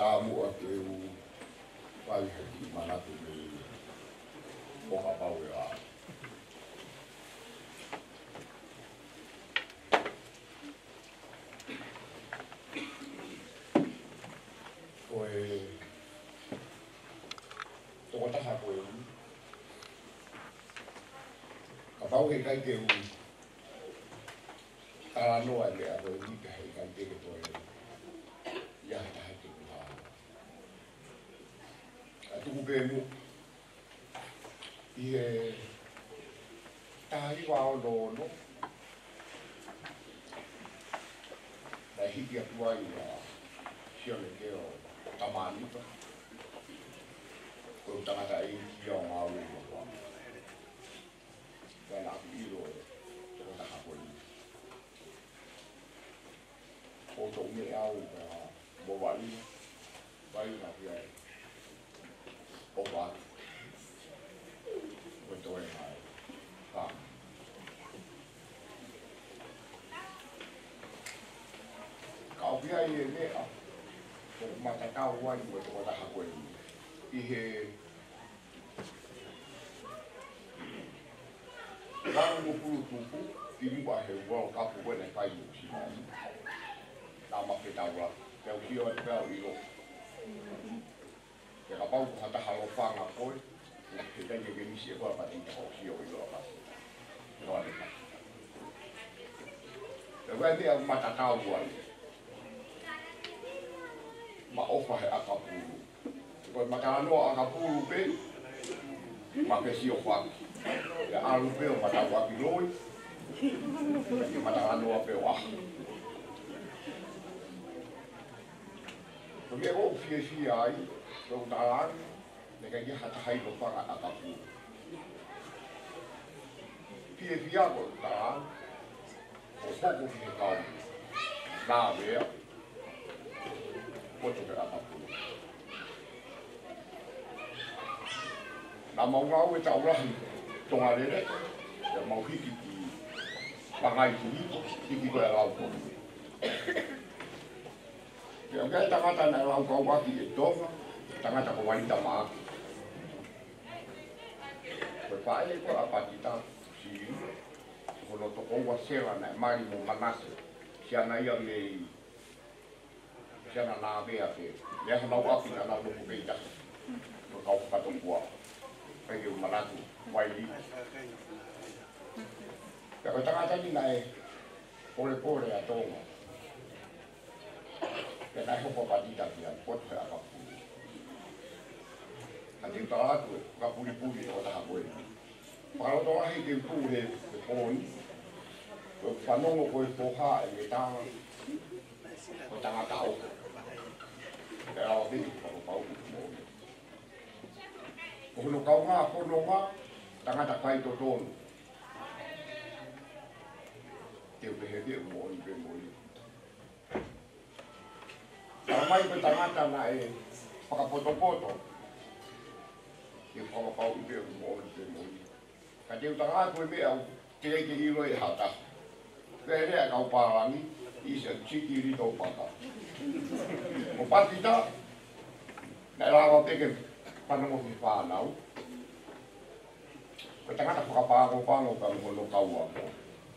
F: tāmua ke u wai heki manatu me oka pau e a. Koe toko taha koe u. Ka pau he kai ke u taranoa le a koe nika he kai te ke toe ia taha te kuha. A tuku pe mu i he tahi wao lono na hiki atua i a sione ke o tamanipa ko tangata i ki o ngā ui o wā. Kai nā ki iro e toko taka koe ni. O tō me au ka mo wali, wali nā pia e o wātu. Koe tō e mai whā. Ka o pia i e mea, ko matakau wai mo toko taka koe ni. I he wānu mo puru tupu, i mua he World Cup wene kai mo si mai. Nā mawhi taura, teo hio e pēo i ro. Te ka pau ko hata halo whanga koe, na te tenge ke nisi e kua pati te ho hio i ro pasi. Noa le pasi. Te wai mea matakau wai. Ma ofa he akapuru. Koe mataranoa akapuru pe, ma ke sio whaki. Te alu pe o matawaki loi, ke mataranoa pe o aha. Ko mea o fie ai, ko utarani, ne ka ia hata hai lo whanga akapuru. Fie ako utarani, o hoko ki he kau, nā mea, koto ke akapuru. Nā maungau e taurahi tonga rere, e mau hiki ki pangai ki hiko, hiki koe lau koe. Ke o kai tangata na lau kau waki e tonga, tangata ko walita maaki. Koe whae koe apatita siri, kono to koua sera na e mari mo manase, siana ia me siana nā mea pe, mea hanau api na nau loko kei tasa, ko kau whakatokua. Pai ke umanatu, wai li. Ka koe tangata ni nai pore a tonga. Ke nai hopo patita ki a koto he akapuru. A te utara atu, ka puri o taha koe. Whakaroto ahi ke upu he pōni. Koe whanongo koe poha e me tanga. Koe tangata oka. Ke awa pini ko pau mōni. Kono kau ngā kono ngā, tangata kai to tonu. Te upehe mōni pe mōni. Tara mai pe tangata na e whakapoto. Te whakapau pe mōni pe mōni. Ka te utanga koe mea te rei te hiro e hata. Pea rea kau pārangi, i se chiki rito paka. Ko patita, na rawa peke whanongo ki whānau. Ko tangata whakapāko ka mhono kaua mo.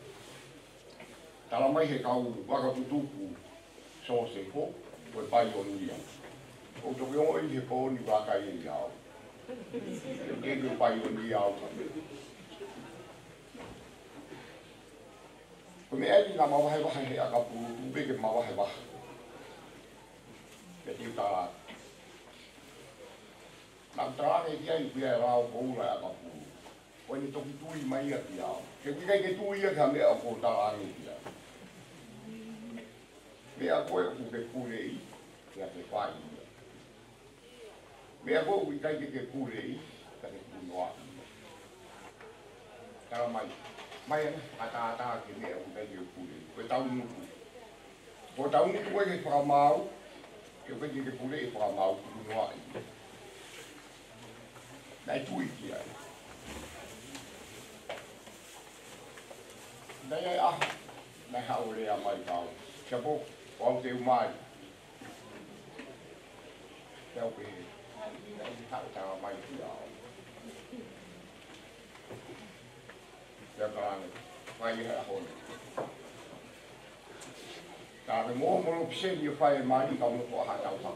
F: Tala mai he kau wakaputupu so se ho, koe pai o nuia. O toki o i he pōni wakai e iau. Keke pai o nuia au kame. Ko me eri nga mawahe he akapuru, tupeke mawahe. Ke te utara. Nā tarane ki ai pia e rao koura e akapuru. Koe ni toki tui mai a ki au. Ke kikai ke tui a ka mea o tarane ki au. Mea koe ku ke kurei, kia te whai ia. Mea koe ku kikai ke kurei, kia te kunoa ia. Tara mai, ata ke mea ku kikai ke kurei. Koe tau nuku. Koe tau nuku koe ke whakamau, ke koe ke kurei e whakamau ku kunoa ia. Nai tui ki ai. Nai ai aha, nai hau rea mai tau. Kia po, o au te umai. Tau ke he. Ai hau tawa mai ki ao. Ia karane. Mai he a hone. Ka me mo mo pseni o fai mani ka mo ko ha tau tau.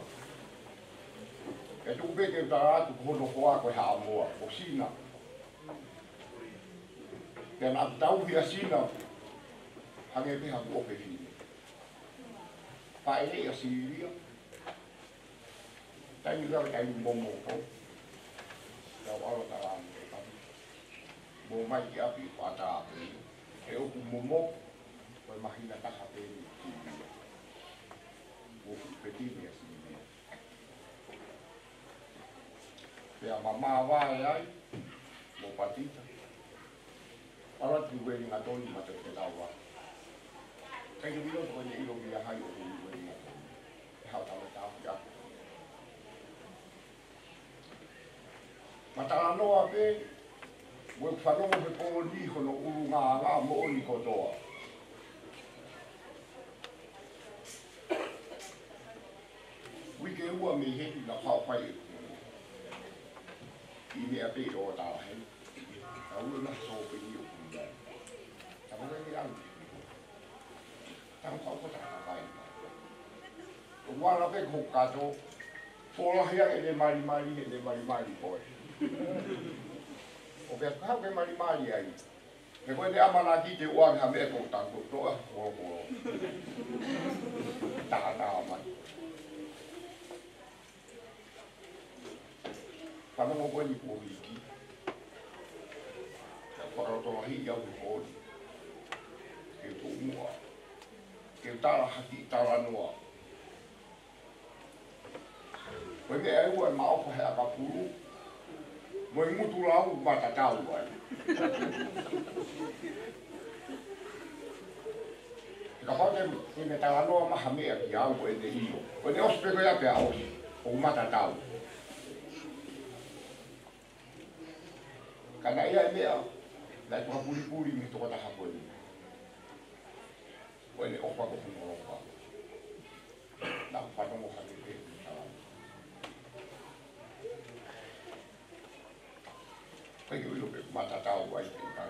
F: E tu be ke ta tu ko no ko a ko ha mo o sina. Ke na tau hi sina. Hange pe ha ko pe fi. Pa ele o siria. Tai ni ga kai mo mo ko. Ya wa ta la. Mo mai ki api pa ta. E o mo mo ko mahina ta ha pe ni. O petini assim. Pea mamá vai ai, mo patita. Ara tu wei nga toni ma te lawa. Kai ni lo ko ni lo bia hai o ni wei nga. Ha ta ta ya. Mata no a pe, wo fa no mo ko ni ko no ulu nga mo ni ko toa. Wike ua me he na pao pai I me a pe o ta he a ua na so pe ni o kunda ta mo ni ang tang pao ko ta pai o wala pe ko ka to pola hia ele mari ko o pe ka ke mari ai me ko ne amana ki te ua ha me ko ta ko to o ta mai Kama mo ko ni po hiki. Para to hi ya ko. Ke to mo. Ke ta haki ta no. Ko me ai wa ma o ha ka pu. Mo mu tu la u ba ta ta u ai. Ka pa ke me ta no ma ha me ya u e de hi. Ko ne os pe ko ya pe a o ma ta ta u. Kana ia mea, lai kua puri me toko taha koe ni. Koe ne opa ko pungo opa. Nā whanongo hake pe ni tawa. Koe ke wilo pe matatau wai pe kai.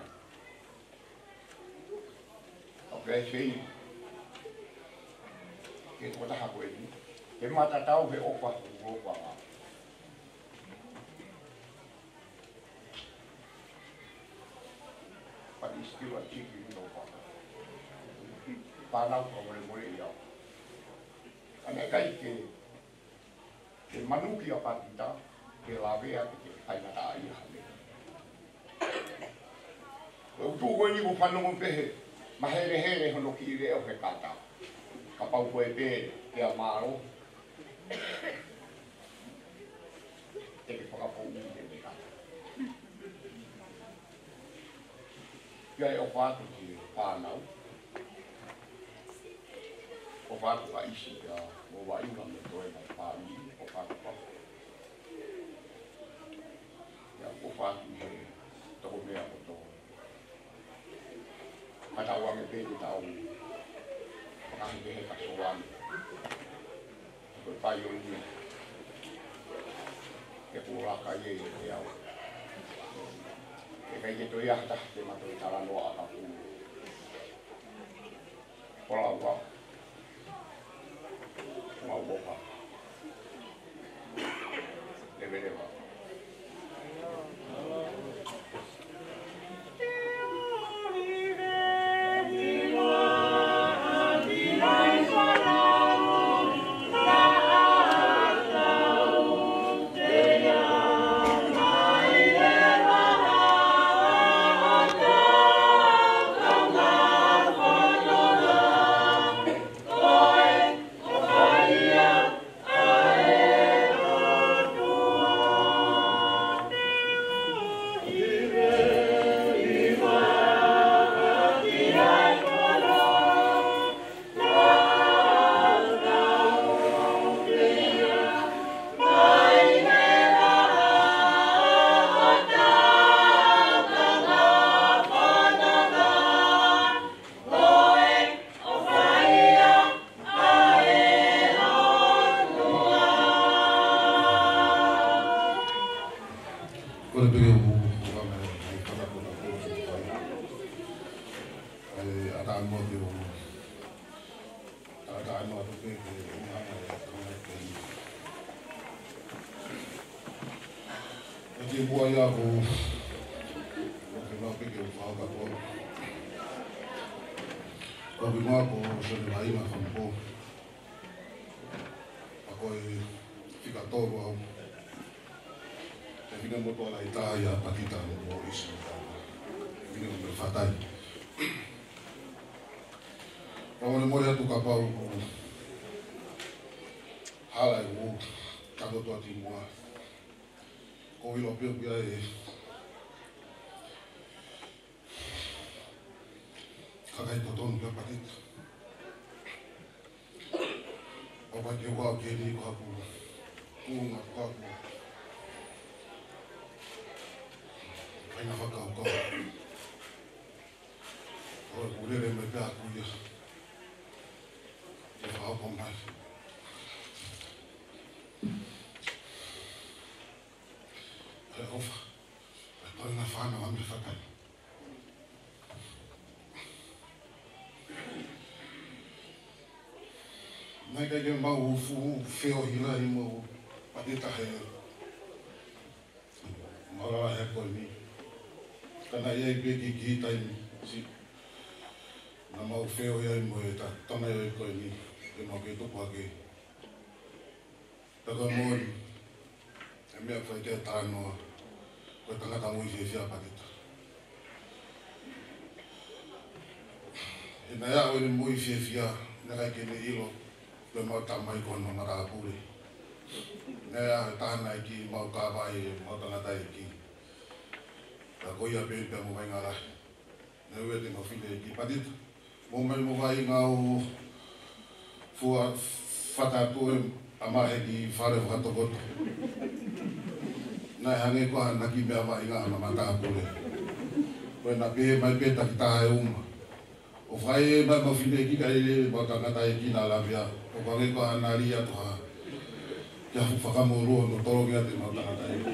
F: Au pe ai whei. Ke toko taha koe ni. Ke matatau he opa pungo opa ngā. Istiwa chiki ni opa. Panau ko mo ia. Ana kai ke manuki a patita ke lavea ke ai na ai ha. O tu ko ni ko panu pe ma here hono ki re o he kata. Ka pau ko e pe ke a maro. Te ke whakapou ni te kata. Ia e o whātu ki whānau. O whātu ka isi ka o waiura me toe mai whāni, o whātu ka. Ia o whātu he toko mea o tō. Hata wange pēti tau, whakahi te he ka soani. Koe pai o ni, ke pūraka ie e te au. E kai ke toi ahta te mato I tala noa a kapu. Kola ua. Ngau boka. Lewe lewa.
G: le pege o wame ai whakapura kōki whai. Ata anua te o ata anua te pege o ngana e kaunai te ni. E te bua ia ko o ke ngā pege o whakapura. Ko ngā ko sone maima whampo. Ako e whika tōru au. E whika moto ala i tāia patita o isi. E whika moto e whatai. Pamone mori atu ka pau o hala e o kakoto ati mua. Ko ilo pio pia e kakai totonu pia patita. Opa ke wā ke ni ko hapu kuunga ko hapu. Aina whakau kau. Oi urere me pia kuia. E whaapo mai. E ofa. E toi ngā whāna wa me whakai. Nai kai ke mau fu feo hila i mo patita he marara he koe ni. Kana iei peki ki hitai si na mau feo iei mo e ta tana iei koe ni e mau ke tupu ake. Taka mori e mea whai te tānoa koe tangata mui se fia patita. E na ea oe ni mui fia fia na kai ke ne ilo pe mau tamai kono na rāpure. Nea tāna i ki mau kāwai e mau tangata i ki. Tā koia pe pe mo vai ngā rahi. Ne ue te mau whine i ki patita. Mo mai mo vai ngā o fua whatatu e a mahe ki whare whakatokoto. Nai hange koha na ki mea vai ngā ma tāpure. Koe na pe mai pe taki tāhe uma. O whai e mai mau whine ki kai le mau tangata i ki nā lawia. O wange ko anari atu ha kia fu whakamorua no torongia te mau tangata e.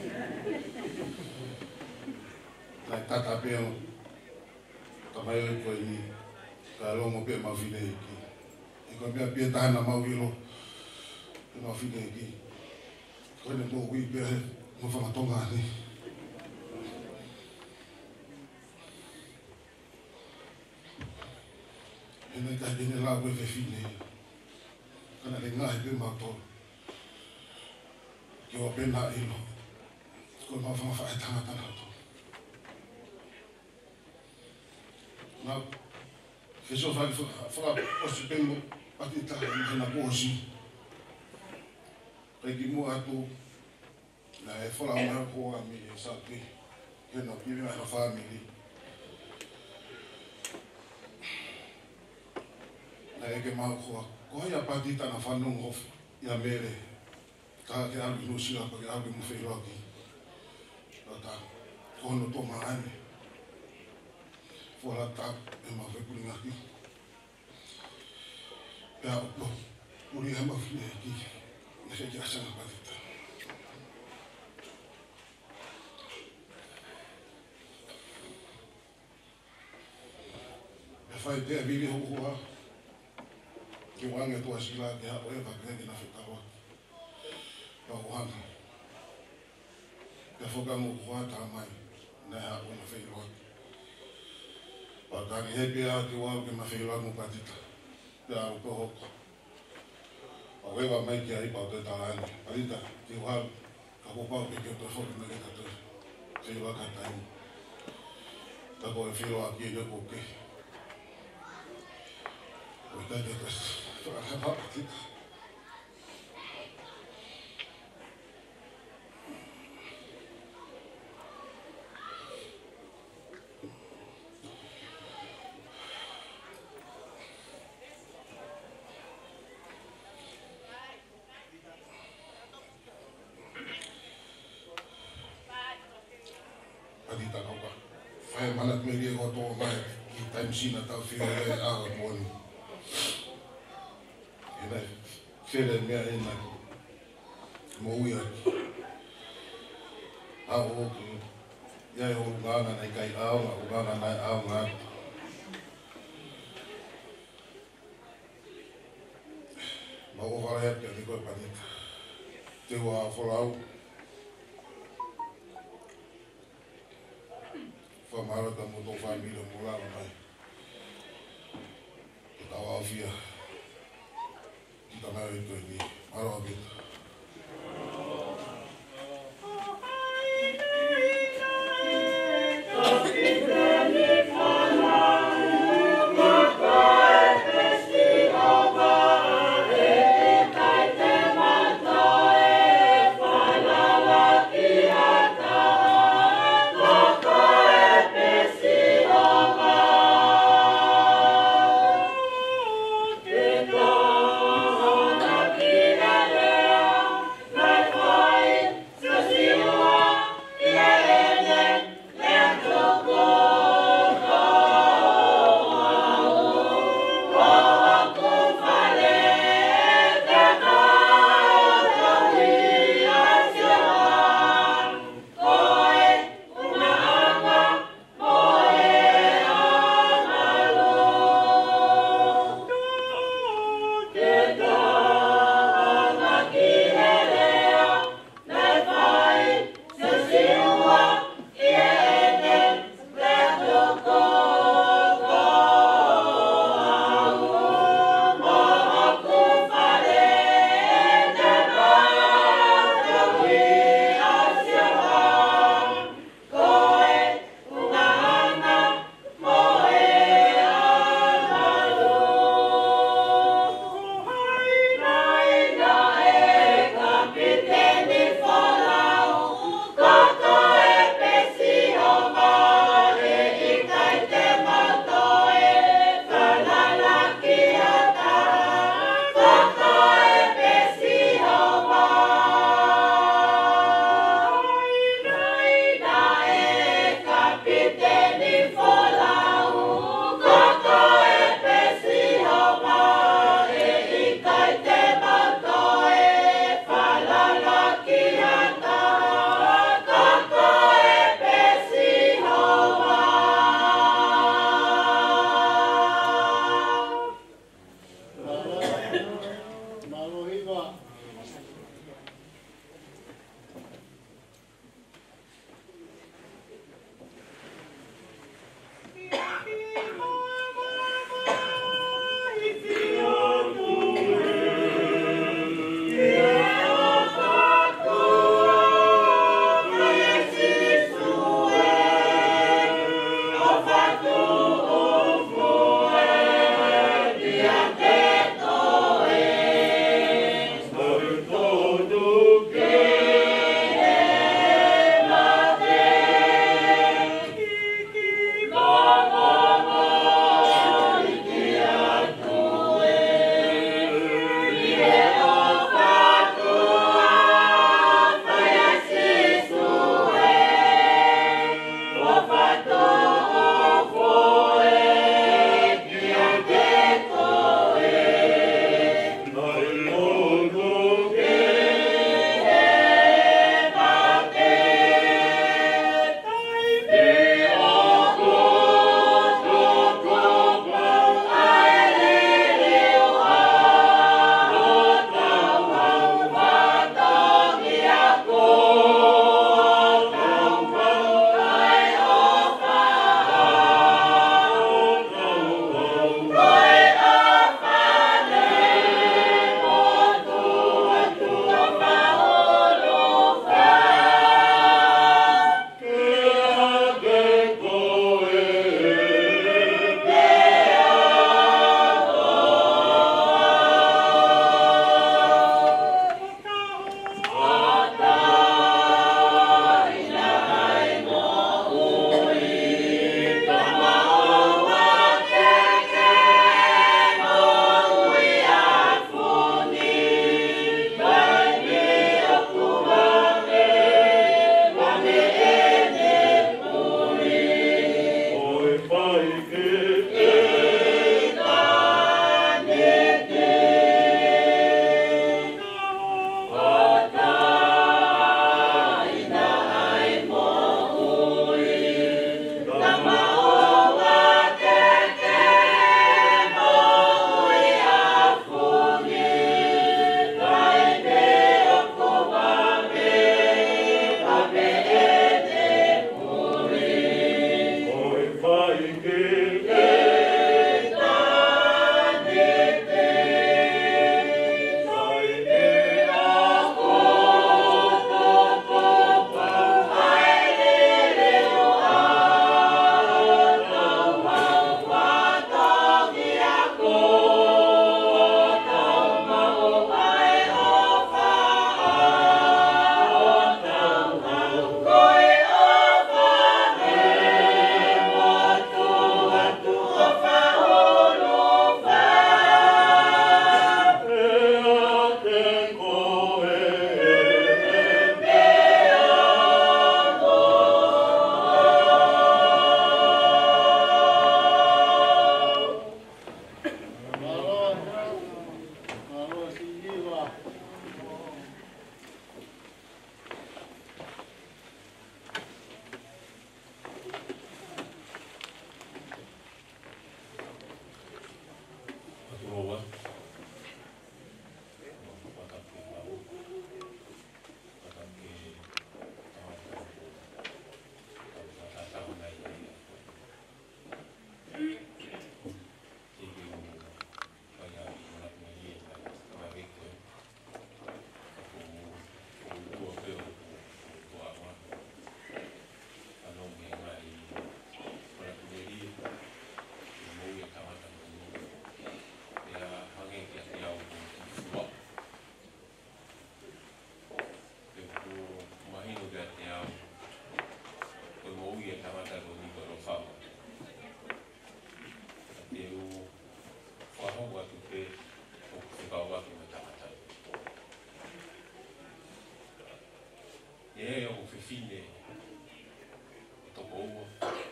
G: Nai tata pēo tamai oi koe ni ka longo pē mau whine e ki. E koe mea pē tahana mau ilo te mau whine e ki. Koe ne mō hui pē no whamatonga ni. E nei kai pene lau e whine e. Kana le ngahi pe mātou. Ki o pena ilo. Koe mau whamawhae tangata nato. Nā, wheso whaka osi pengo pati taha i hena kōsi. Kai ki mua atu, nā e whala mea hoa mi e sāke. Hena piri mai na whāmiri. Nā e ke mau hoa. Ko hai a patita na whanong of ia mere. Ka ke aru ino sila pa ke aru ino whairoaki. Rata, kono tō maane. Fora tā e ma whekuri ngaki. Pea upo, uri e ma whine e ki. Ne ke asana patita. E whai te a viri hokoa. Ki wange tua sila te hao e whakreke na whetawa. Pa uhana. Te whakamu kua tā mai, nei hao na wheiroa. Pa tangi he pia ki wau ke ma wheiroa mu patita. Te au ko hoko. Pa wewa mai ki a ipa o te tālani. Patita, ki wau, ka popau ke ki o te whoki na ke tatu. Wheiroa ka taimi. Tako e wheiroa ki e neko ke. O i taite kasi. Patita. Patita kauka. Whae manat me rie ko tō mai ki taimsina tau whio e awa mōni. Nei, where mea e nai, mo ui aki. au oki. Ia e urunganga nei kai aunga, urunganga nei aunga. Ma o whare ake ni koe panita. Te ua wholau. Whamara ka mo tō whaimira mo lana mai. Ke tau awhia. Ki ta nau i koe ni. Maro abita.
H: Yeah. fine toko ua.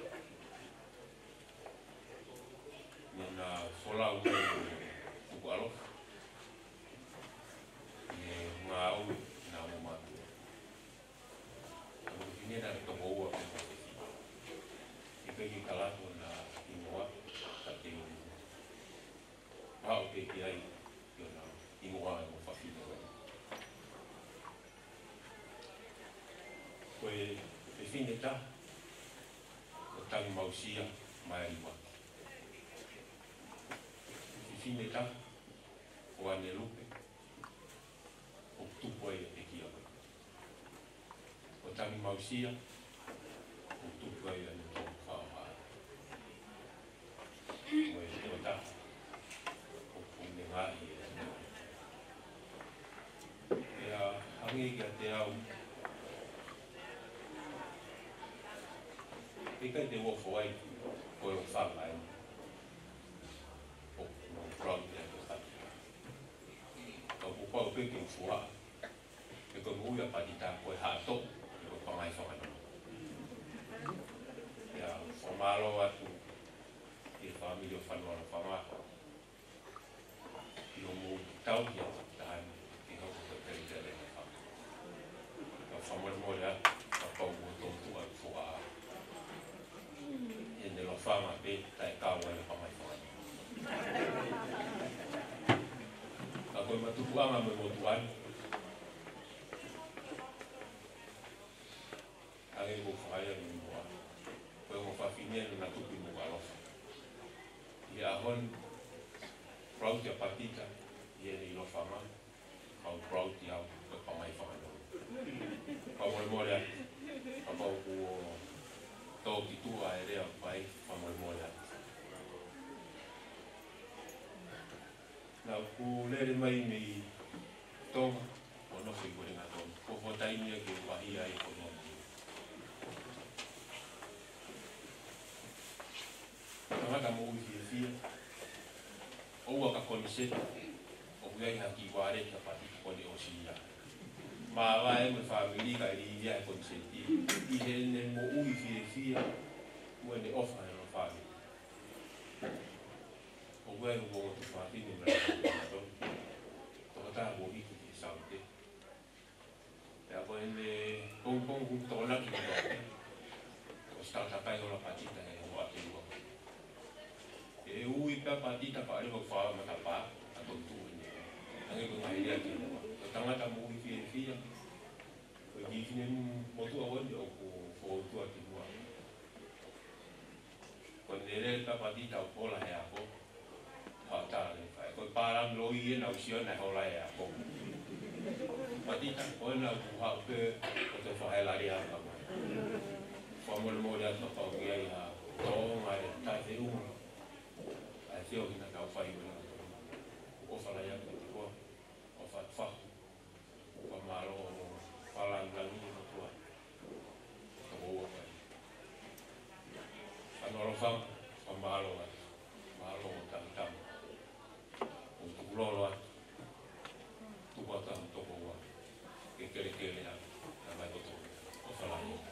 H: Nena fola ua tuku alofa. Ne ngā au nā mamatu. Toko fine na toko ua pēmā te fine. I peki kalato na ingoa ka te unu. Hao peki ai i ona ingoa e mo whawhino wai. Koe e fine ta, o tangi mausia mai waki. E fine ta, o ane lupe, o tupu ai e kia wai. O tangi mausia, o tupu ai ane tōku whāwhāra. Koe o ta, o pune ngāi e tino. Ea hangi kia te au, e kai te wofo ai, koe o whāngai. O no proud te ake whati. Ka pupau peke u fuha. E koe muia patita koe hātou, e koe pangai whanganau. Ia, whamalo atu, e whamili o whanua na whamaka. I o mō tau ki atu, tahani, ki hau koe peri te rena whaka. Ka whamore mōre atu, ka pau o tōtu atu fuha a. E ne lo whanga pe, tai kāua e whamai whanga. Ka koe matuku anga me motu ai. Ange mo whaia ni mua. Koe mo whawhinia na tupi mo alofa. I ahon, proud ia patita, i ene i lo whanga. Kau proud i au, koe whamai whanga. Kau more atu, ka pau ku tō ki tua e rea pai, whamoi moia. Nā ku lere mai me i tonga, o nofo i kore ngā tonga. Ko whotainia ki wahi ai ko nōna. Tangata mo ui fia fia, oua ka koni seta, o huiai haki wāre kia pati ki kone o siya. Mā wae me whamiri ka iri ia e koni seti, i he ne mo ui fia fia, ua ne ofa e no whāmi. O wea ru wonga tu whātini mea kōna toka tā mo iku ki saute. Pea koe ne pong kum tōna ki kua te. O stata pai hola patita e ho ate ua. E ui pia patita pa arewa whawa mata pā, a tō tūhine. Ange ko ngai rea ki mua. O tangata mo ui fia fia, koe ki fine motua wani o ko whautua ki mua. Ko nere ka patita o pola he ako, whaatare whae. Koe pārang loi e nau sio nei hola he ako. Patita koe nau kuhau pe o te whahelari haka mai. Whamore mōre atu pau ki ai ha tōnga e tai te unga. Ai teo hina kau whai wena atu. O whalai atu te koa, o whaatwhahu. O whamaro o whalangangi o tua. Ka ua whai. Anoro wham, whamaro atu. Whamaro o tangitama. O tukulolo atu. Tukuata o toko ua. Ke kere atu. Na mai o toko. O whalai atu.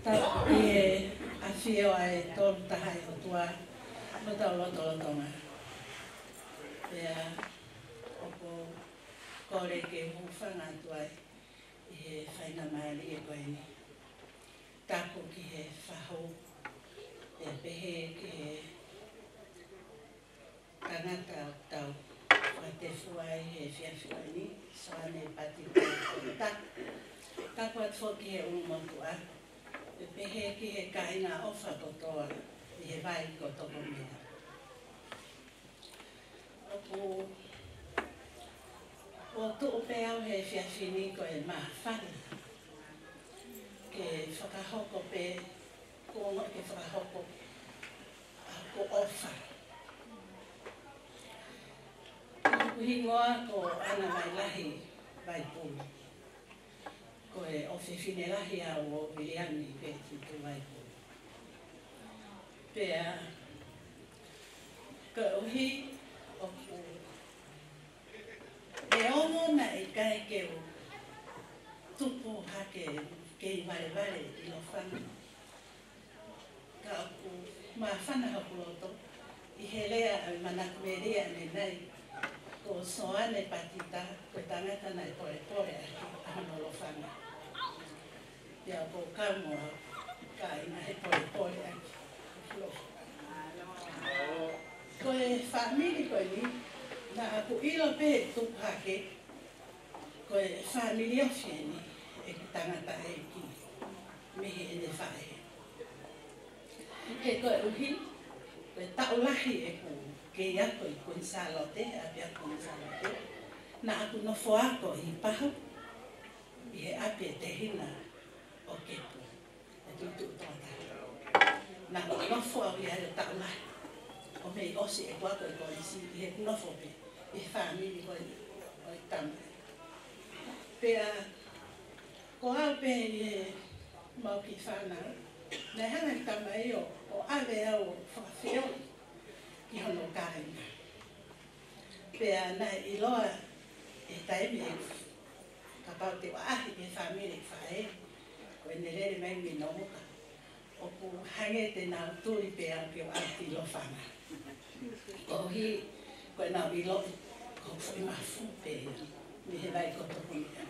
D: e a fio ai tolu tahai o tua no tau loto tonga. Pea opo kore ke hufanga tuai i he whaina maali e koe ni. Taku ki he whahau e pehe ki he tangata o tau. Wa te fuai he whiawhioi ni, soane pati tau taku. Taku at whoki he umotua. E pehe ki he kaina ofa kotoa i he vai kotoko mea. Opo o tu'u peau he whiawhini ko e mawhana. Ke whakahoko pe, ko ke whakahoko ko ofa. Ko hingoa ko ana mai lahi vai pulu. Ko e ofewhine lahi au o Wiliani pe tutu vai pulu. Pea, ko uhi o e ono na e kai ke o tupu hake ke i vare i lo whana. Ka aku maa whana hapuloto i he lea a manaku me rea ne nei ko soane patita ko tangata nai pore aki ano lo whana. Pea ko kaumoa ka ina he pore aki lo. Ko e whamiri ko ni na aku ilo pe tupu hake ko e whamiri o whieni e ki tangata e ki mihi e ne whae. He ko e uhi, ko e taulahi e ku ke iako i kunsalote, a pia kunsalote, na aku nofo ako i pahu, i he api e te hina o kepu, e tutu tōta. Na aku nofo au i hare taulahi, o mei osi e kuako i koi si, i he nofo pe, i whamiri koi i tama. Pea, ko au pe i he mau ki whanau, nei hana i tama i o ave au whakawhio ki hono kāinga. Pea nei i loa e taimi e ka pau te waahi ke whamiri whae, ko e nerere mai mi nomuka. O ku hange te nau tui pe au ki o ati lo whana. Ko hi, ko e nau i lo, ko whi mafu pe mi he vai koto hunia.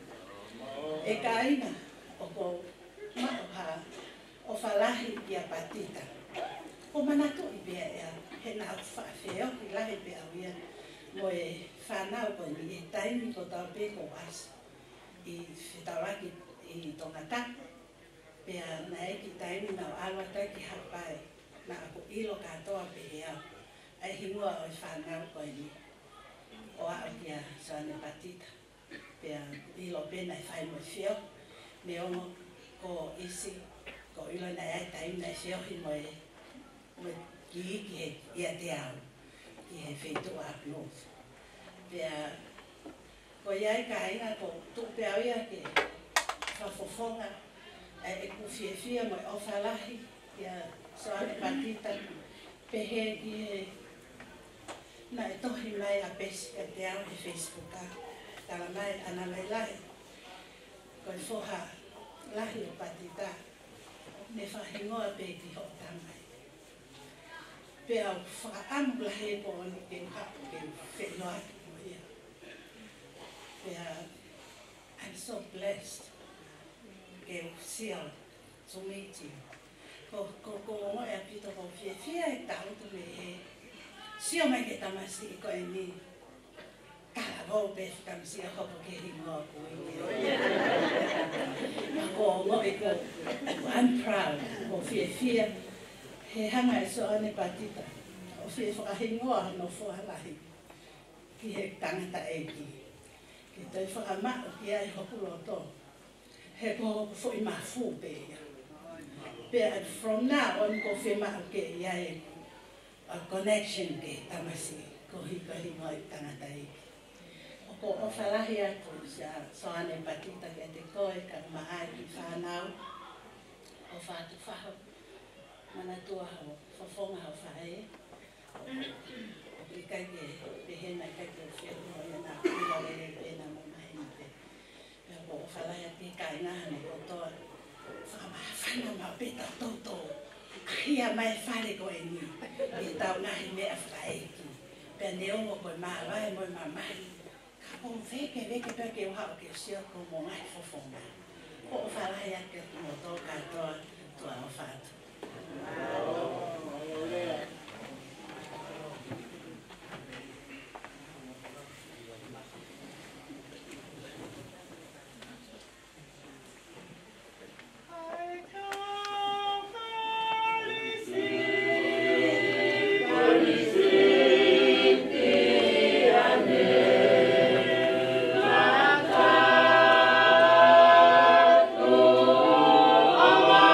D: E kāinga, o ko maoha, o whalahi ki a patita. Ko manako i bea ea, he nā whawheo ki lahi bea uia, mo e whanau ko ni e taimi ko tau pe ko as. I whitauraki i tongata, pea na e ki taimi nau alwa tai ki hapai, na ako ilo katoa pe ea, ai hingua o e whanau ko ni. O a o kia soane patita, pea ilo pena e whai mo whio, me ongo ko isi, ko ilo na ai taimi na e whiohi mo e ki he ia te au, ki he whetu a North. Pea, ko iai ka inga ko tupe au ia ke whafofonga e kuwhiawhia mo e ofalahi, ia soane patita, pehe ki he na e tohi mai a pesi a te au he Facebook a, tala mai ana mai lahi, ko e whoha lahi o patita, me whahingoa pe ki ho tamai. Pea whakaamu lahi e po ni ke uhapu ke whenua ki mo ia. Pea, I'm so blessed ke usiao to meet you. Ko ongo e apito ko whia e tautu me he. Sio mai ke tamasi ko e ni. Kala vau pe tamasi a hopo ke hingoa ko e ni. Ko ongo e ko, I'm proud ko whia he hanga e so ane patita. O whia whakahingoa no whalahi ki he tangata e ki. Ki toi whakamau ki ai hopu loto. He ko fo i mafu pe ia. Pea from now on ko whi mau ke iai a connection ke tamasi ko hika hingoa i tangata e ki. O ko o whalahi atu so ane patita ke te koe ka maai ki whanau. O whātu whaho. Mana tua hao, whafonga hao whae. O i kai ke pehena, kai ke whiahua ia nā kura lere pēna mo mahina te. Pea ko o whalaia ki kai ngahane o toa. Whamawhana ma peta toto. Kia mai whare koe ni. E tau nahi mea whaetu. Pea neongo koe mawai moi mamai. Ka po veke pea ke uhao ke sia ko mo ngai fofonga. Ko o whalai ake tu mo tō katoa tua o whatu.
I: Amen.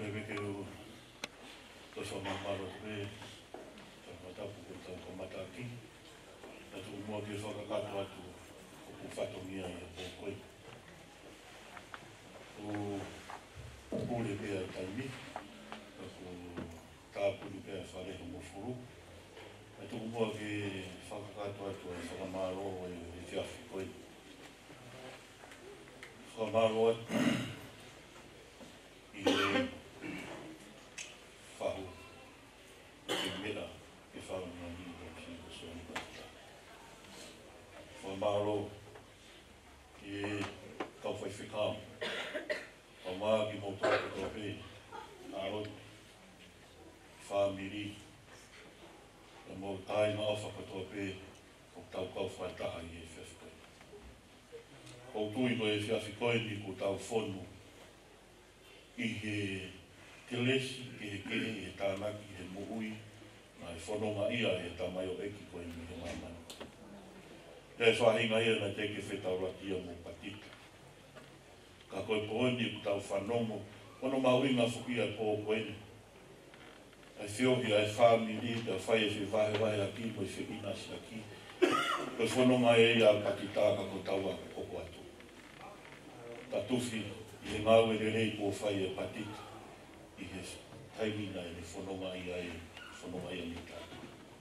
B: koe weke o tosa mamaro koe, sa matapu ko tau ko mataki, na tu mua ke whakakato atu o ku whatongia i a po koe. O pule pēr taimi, na ku tāpuli pēr whareho mo furu, na tu mua ke whakakato atu a whakamaro e whiawhi koe. Whakamaro atu, i e whahu ke mera ke whaunga ni o ki o Soni Pasita. Whamaro i e kau whai whikau. Whamā ki mō tōku tōpe, ārot, whamiri, na mō tāi ngā whakatōpe o tau kau whaitaha i e whiawhikoe. O tui koe e whiawhikoe ni ko tau whonu i he te lesi, ke he kehe, i he tānaki, i he muhui, na he whanonga ia e tā mai o eki koe ni he mamani. Te e whahinga ia na te ke whetau ratia mō patita. Ka koe poeni ku tau whanongo, ono mauinga whuki ai pō koeni. Ai whiohi ai whamiri, ka whai e whi wahe aki, mo i whi inasi aki. Koe whanonga e ia patita ka ko tau a koko atu. Ta tuwhi, i he ngāu e rei pō whai e patita, i he taimina e ne whanonga ia e, whanonga ia ni tātu.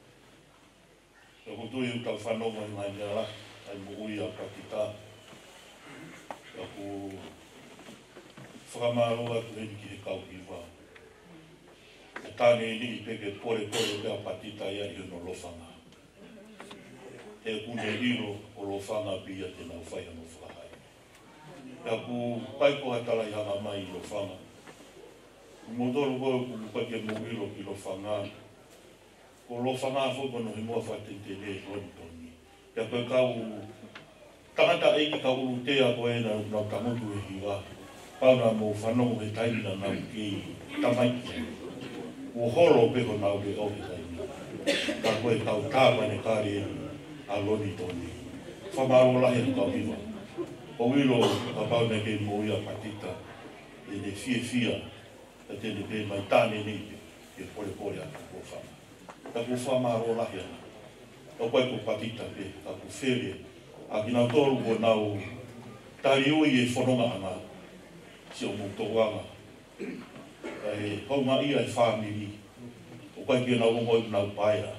B: Ka kutui u tau whanonga i ngai ngara, ai mo ui a patita, ka ku whakamaroa tu heni ki he kau i wā. E tāne ni i peke pore pea patita ia i hono lofanga. E kune iro o lofanga pia te nau whaiha no whakahai. Ka ku paiko hatala i hanga mai i lofanga. Ku motoru koe ku pake mo iro ki lofanga. Ko lofanga whokono he mua whatente ne toni. Ka koe kau tangata eiki ka uru tea koe na nau tamutu e hiwa. Pauna mo whanongo he taimina nau kei tamaiki. O holo peho nau ke o he taimina. Ka koe kau tāmane kāre a loni toni. Whamaro lahi kau hiwa. O wilo ka pauna ke mo ia patita. E ne fia. Ka tene pe mai tāne ni ke pore atu ko whama. Ka ku whamaro lahi ana. O koe ko patita pe, ka ku where. A ki nau toru ko nau tari ui e whanonga ana. Si o mutowanga. E kaunga ia e whamiri. O kai kia nau ngoi nau paia.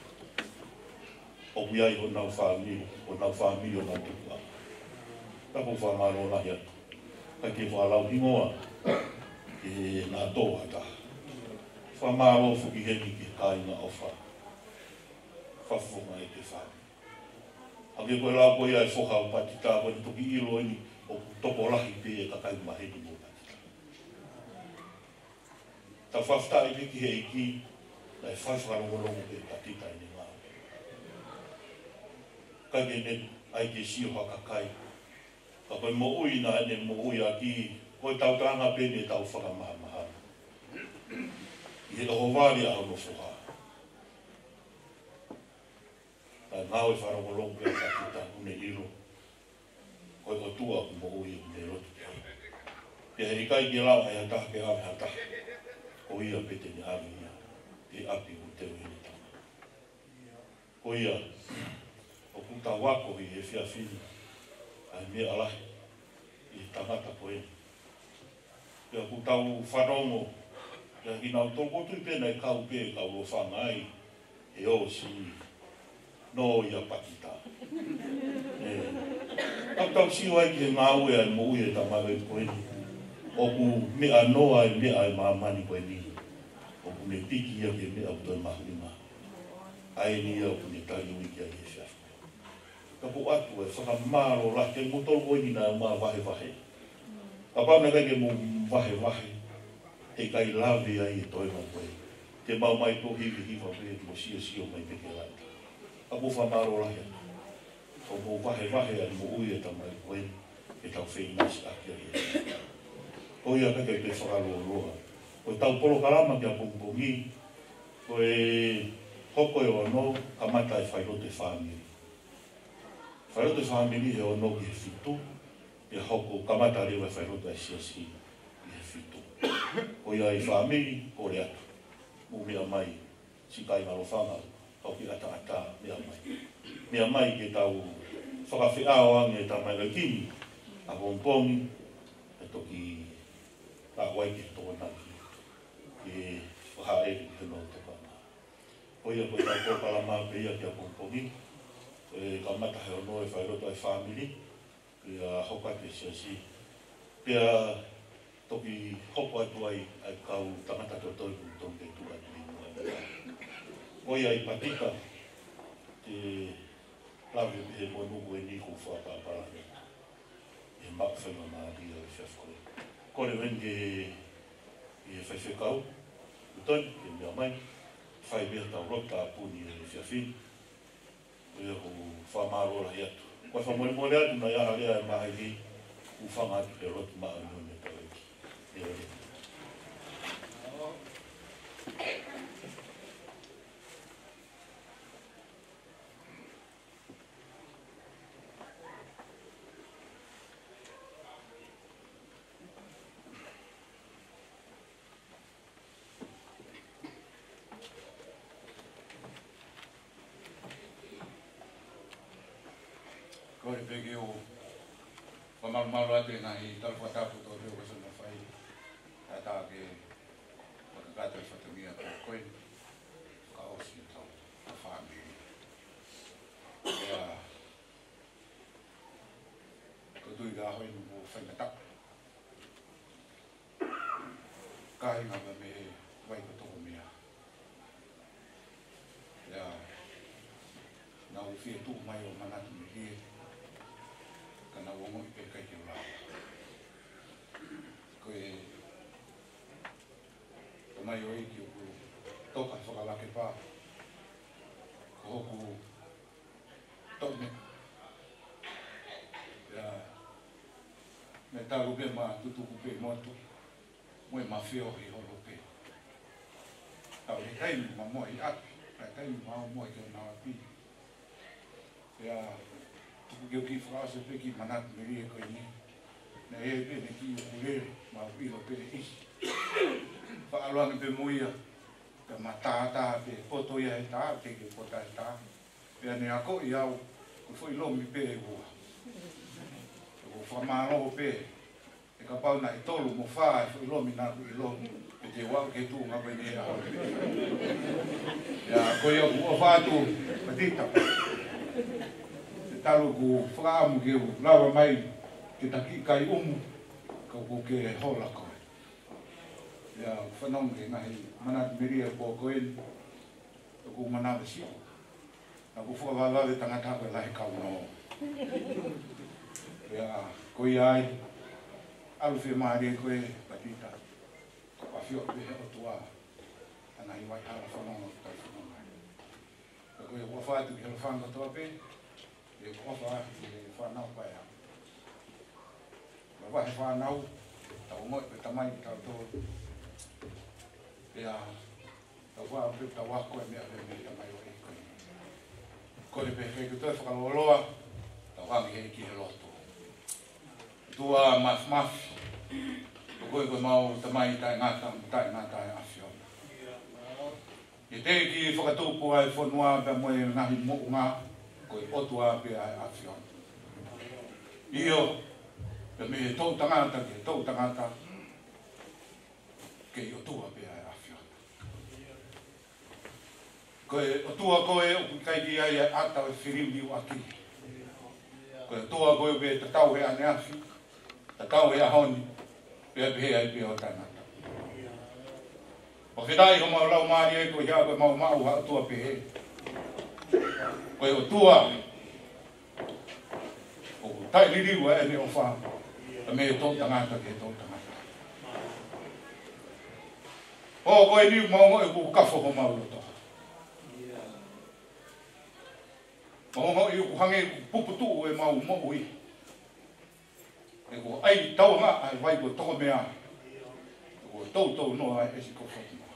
B: O kui ai o nau whamiri. O nau whamiri o nau tukua. Ka po whamaro lahi atu. Kai ke whalau hingoa. E nā tōha ta. Whamaro fuki heni ke kāinga ofa. Whafonga e te whamiri. Hake koe lau koe ai whoka o patita, koe ni toki ilo ini o toko lahi pe e kakai maheni mo patita. Ta whafta i piki he iki, na e whaiwharongorongo pe patita i ni ngā. Kai ke ne ai ke sio hakakai. Ka koe mo ui na ene mo ui aki, koe tau tanga pe ne tau whakamaha. I he oho wāri a hono whoka. Ka ngāo e wharongolong pia patita une ilo. Koe o tua ku mo ui une rotu pia. Pia he kai ke lau hea taha ke awe hataha. Ko ia pete ni awe ia. Te api u teo hini tanga. Ko ia. O kuta wako i he whia whini. Ai mea alahi. I tangata koe. Pia kutau wharongo. Pia ki nau toko tui pena e kau pe kau lo whangai. E o si. No ia patita. Tau siu ai ki he ngāue ai mo ue ta mawe koeni. O ku mea noa e mea e maamani koeni. O ku me piki ia ke mea utoi mahulima. Ai ni ia o ku ne tari wiki ai e whiawhi. Ka po atu e whakamaro la ke motoro koeni na maa wahe. Ka pauna kai ke mo wahe. He kai lawe ai e toima koe. Te mau mai to hiwa koe mo sio mai peke laita. A mo whamaro lahi atu. O mo wahe ai mo ui e tamai koe e tau whenasi aki ai. Ko ia kake te whakaloa roa. Ko tau polo karama kia pungpungi. Ko e hoko e ono kamata e whairote whamiri. Whairote whamiri e ono ki he whitu. E hoko kamata rewa e whairote e siasi i he whitu. Ko o ia i whamiri, o le atu. Mo mea mai, si kai ngalo whanga, au ki ata mea mai. Mea mai ke tau whakawhiao ange ta mai rakini, a Hongkongi, e toki tā wai ke tō naki, ke whahaere ki whenau toka ngā. O ia koe tau kōpala mā pēia ki a Hongkongi, ka mata he ono e whairoto ai whamiri, pia hokate siasi, pia toki hopo atu ai kau tangata tōtoi tōng te tua ni. O ia i patika, te lawe he mo nuku e ni ko whakapara. E mawhenga mā ria e whiafkoe. Kore wenge e whaiwhekau, utoi, e mea mai, whai mea tau rota puni e whiawhin, e ho whamarora hi atu. Koe whamore atu na iaha rea e mahi hi, u whanga atu e rota maa unu me tau eki. E rea.
A: Kore pege o whamarumaru atu e nahi talwhatapu tō reo kasana whai. Tā ke whakakata i whatamia ko koe, ka osi tau a whamiri. Ea, ko tui ka hoi mo whaingatap. Ka hinga me wai ko tō mea. Ea, na u whia tū mai o manatu me hie. Kana wongo i kai te ura. Koe o mai o eki o ku toka whakalake pā. Ko hoku tōne. Me tāru pe mā tutuku pe motu. Moe mā whio hi holo pe. Tau he taimi mā moe i api. He taimi mā o moe te o nā api. Keu ki whakaase pe ki manatu me rie koe ni. Ne e pe ne ki o kurere, ma o ilo pe isi. Whaaloangi pe muia, ka ma tātā pe poto ia he tā, te ke pota he tā. Pea ne ako i au, ko fwoi lomi pe e hua. Ko whamāroho pe, e ka pau na i tolu mo whaa e fwoi lomi nāku i lomi. Pe te wau ke tū ngā koe ni e hau. Ko i au ua whātu, patita. Talo ko whakaamu ke rawa mai te taki kai umu ka ko ke hola koe. Ia whanong ke ngahi manat meria ko koen ko manawa siko. Na ko whakawalawe tangata koe lahi kau no. Ia ko iai alu whi maare koe patita. Ko awhio pehe o tua. Ana i wai hala whanong o kai whanong hai. Ka koe whawhatu ki hala whanga toa pe. E kofa e whanau pai a. Wawahe whanau, tau ngoi pe tamai tau tō. Pea, tau wā pe tau wako e mea me tamai o e koe. Kore pe kei kutoi whakaloloa, tau wangi he ki he loto. Tua mafi. Koe koe mau tamai tai ngata e awhio. E te ki whakatūpu ai whanua pe moe ngahi mo ngā. Koe otua pe ai awhion. Io, pe me he tau tangata ke tau tangata, ke i otua pe ai awhion. Koe otua koe, kai ki ai ata o whiriwi o aki. Koe otua koe pe tatau he ane awhi, tatau he ahoni, pe he ai pe o tangata. O whetai ho mau lau maari e koe hea koe mau ha otua pe he. Koe o tua, o tai liriwa e ne o wha, a me tō tangata ke tō tangata. O koe ni maungo e ku kafo ho mau roto. Maungo e ku hange ku puputu e mau mohu i. E ku ai tau ngā ai vai ko toko mea. Ko tau no ai e si ko whatima.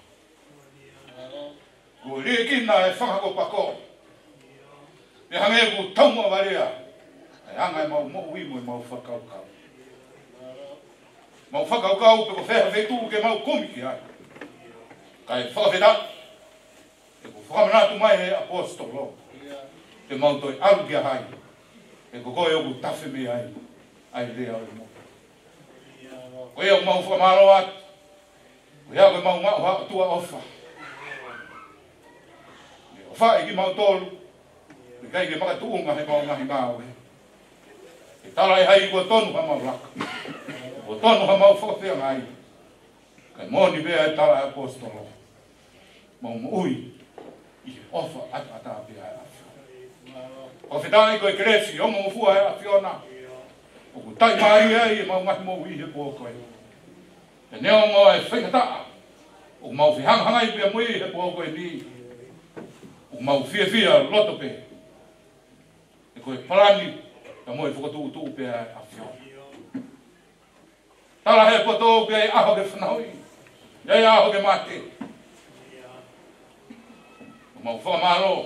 A: Ko rie kina e whanga ko pako. E hange ku tau mua warea. Ai anga e mau mohu i mo e mau whakaukau.
I: mau whakaukau pe ko whea whetu ke mau komiki ai. Kai whakawheta, e ko whakamanatu mai he apostolo, te mau toi aru kia hai, e ko koe oku tawhi me ai rea o mo. Ko ea mau whakamaro atu, ko ea koe mau ngau haka tua ofa. O wha e ki mau tolu, e kai ke maka tuunga he mau ngahi ngāo he. E tala e hai kua tonu ha mau laka. O tonu ha mau whakawhea ngai. Kai moni bea e tala e apostolo. Mau ui, i ofa ata pia e awhiona. O whetana i koe kresi, o mau fua e awhiona. O ku tai mai e mau ngahi mau i he kua koe. E neo mau e whaikataa. O mau whihanghangai pia mui he kua koe ni. O mau fia loto pe. E koe parani, ka moe whakatū pia e awhiona. Tala he poto pia e aho ke whanaui. Ia aho ke mate. Mau whamaro.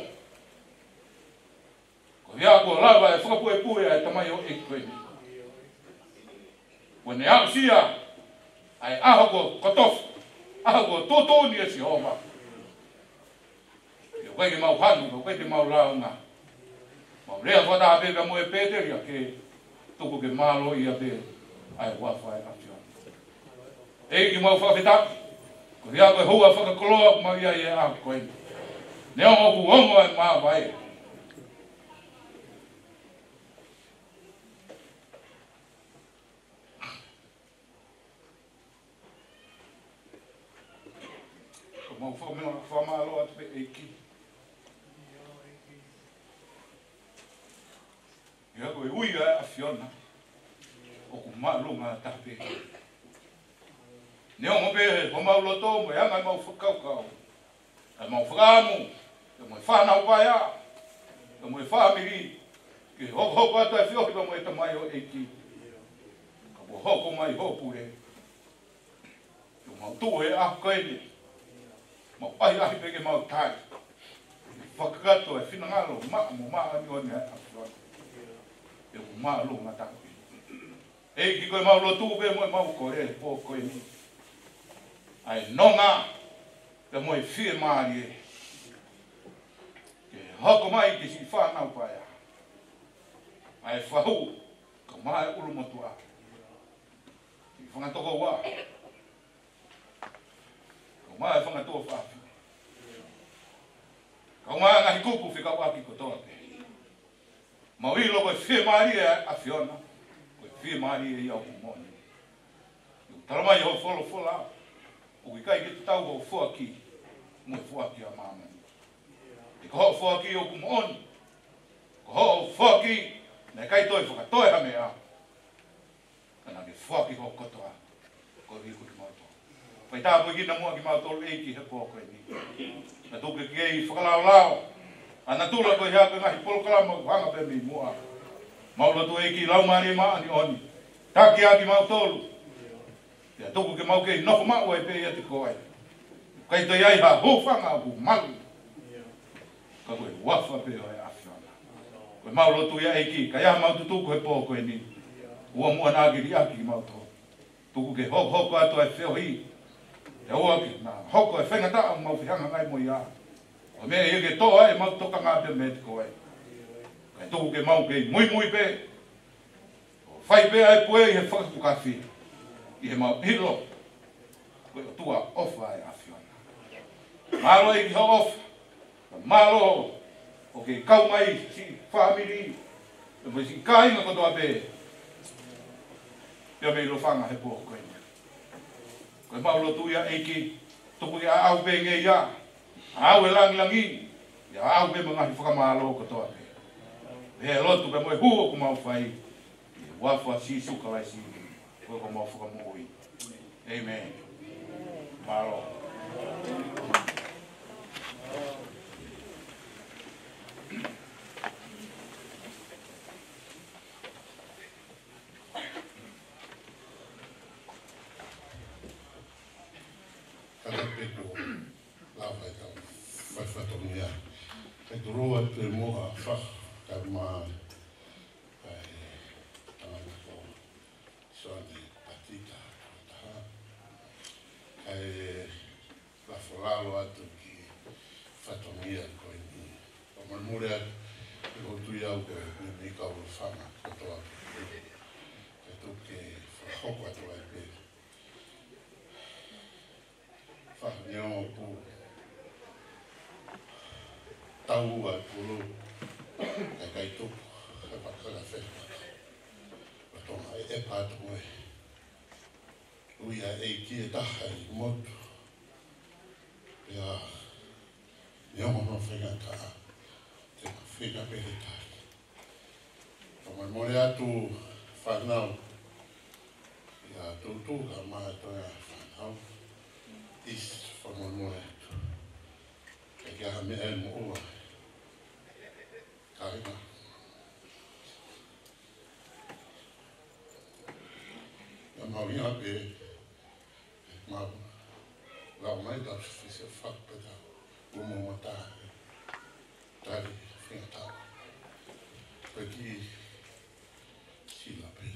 I: Ko hea ko lava e whakapue e tamai o e koe ni. Wene au sia, ai aho ko kotofu, aho ko tōtōni e si hova. Ia koe ke mau hanu, koe ke mau launga. Mau rea whata ape ka moe pēteria ke tuku ke malo i ape ai wafa e awhiona. E ki mau whawhetaki, ko hea koe hua whakakoloa mau ia i e a koe ni. Neo moku ongo e maa vai. Ko mau whamalo atu pe eiki. Ia koe ui e awhiona. O ku maa lunga tape. Neo mo pe, ko mau loto mo, ea ngai mau whakaukau. Ai mau whakamu. Ka moe whanau vai a, ka moe whamiri, ke hoko atu e whiohi ka moe tamai o eiki. Ka mo hoko mai hopure. Ka mau tū he ahu koeni. Mau ahi peke mau tai. Whakakato e whinangalo, mo maa ni oni hai awhiona. E ku maa lo ngataku. Eiki koe mau lo tū pe moe mau koe e pō koeni. Ai nonga, ka moe whie maari e. Hoko mai ki si whanau paia. Ai whahu, ka mai ulu motua. Ki whangatoko wā. Ka mai whangatoa whaafi. Ka mai ngahi kupu whika waki kotoa te. Mau ilo koe whie maari e a whiona. Koe whie maari e iau kumoni. Taramai ho whola. O ki kai ki tau ho whuaki. Mui whuaki a māma. Ko ho whaki o kumooni. Ko ho whaki, nei kai toi whakatoe ha mea. Kana ke whaki ho kotoa. Ko riku ki mauto. Whai tāpui ki na mua ki mauto eiki he pōkoe ni. Na tuke ki ei whakalao. Ana tula koe hea koe ngahi polokalama hanga pe mi mua. Maula tu eiki laumari e maa ni oni. Taki a ki mautolu. Ia tuku ke mau kei noko mau e pe ia te koe. Kai toi ai ha hofanga o ku malu. Ka koe wafa pe o e awhiona. Koe maulotu ia eiki, ka ia mautu tuku he pō koe ni. Ua mua nāgiri aki ki mauto. Tuku ke hoko atu e whio hi. E ua ki, nā hoko e whengata au mau whihanga ngai mo ia. O mea i ke toa e mau toka ngā pe me te koe. Kai tuku ke mau kei mui pe. O whai pe ai pue i he whakapukawhi. I he mau hilo. Koe o tua ofa e awhiona. Malo e ki ho ofa. Malo o ke kau mai si whamiri e mai si kāinga kotoa pe pia mei lo whanga he pō koe koe maulo tu ia eiki tuku ia au pe nge ia au e langi ia au pe mga hi whakamalo kotoa pe he lotu pe moe huo ku mau whai wafua si sukalai si koe ko mau whakamoi Amen Malo
G: Roa te moa whak ka maa ai tanga ko soane patita lalo atu ki whatongia koe ni. O mamure atu i hotu iau koe ni kau whanga katoa ki ke tuke whahoko atu ai pe. Whahaneo ku tau ai pulu e kai tuku e pakara whenua. Watonga e pātu koe. Uia e ki e taha i motu. Pea, ni ongo no whenga taa, te ma whenga pehe tāki. Tomai more atu whanau, ia tūtū ka maa toia whanau, is whanau more atu. Ke kia ha mea e mo ua, ka inga. Ia mau inga pe, mau lau mai tau se se whakpeta umo matahe tari whinga tau. Koe ki sila pe,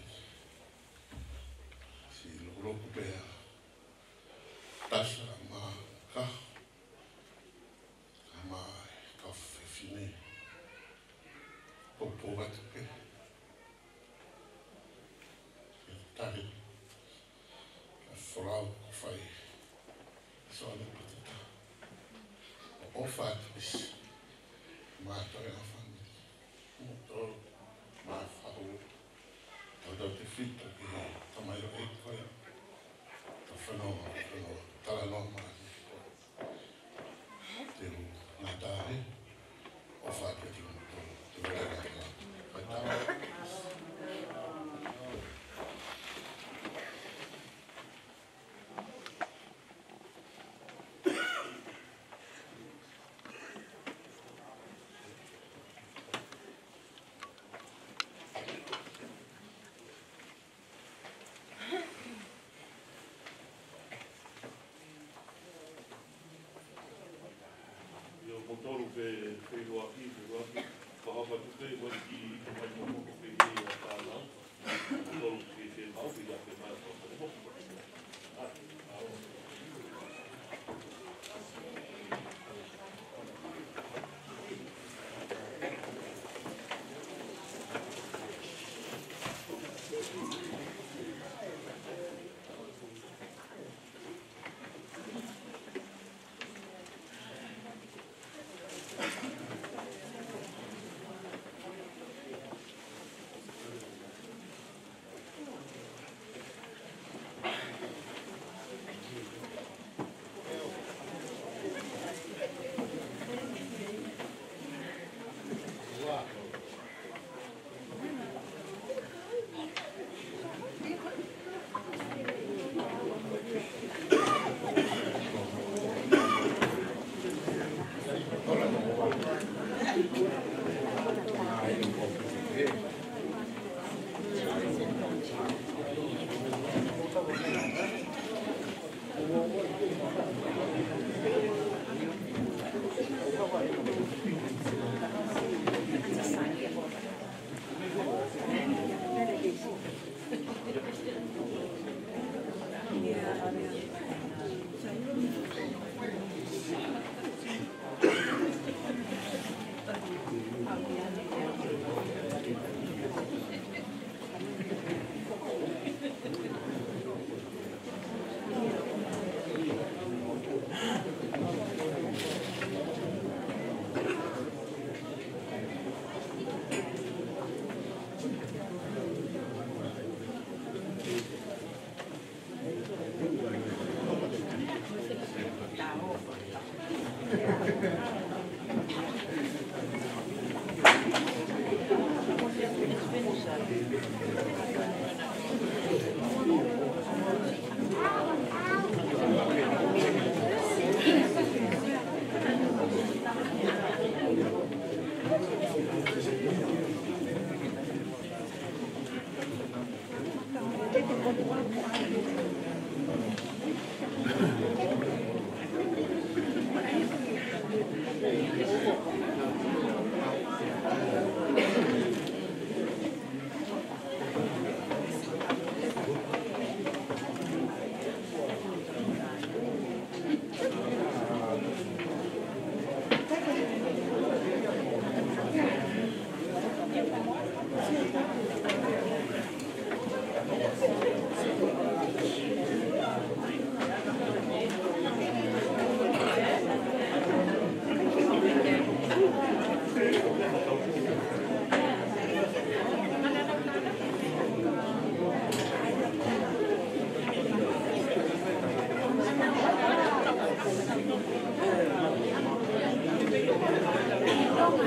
G: si loko pea tasa ma kaho, ka ma kau whewhine, popo watu pe. Tari, ka whorau ko whai, soale patata. O whātu is, mātoi a whangi. Moto, mā whahu, tau te whita ki no, tamairo e koe. Ta whanoa, tala no māti. Te u ngā tāhe, o whātu ki moto, te wera ngā. Pai tāma.
B: Motoru pe whenua ki, whahapa tupe, wani ki i ka mai moko pe hei a tāna. Motoru pe whenau, i a pe mai moko.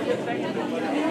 J: Thank you.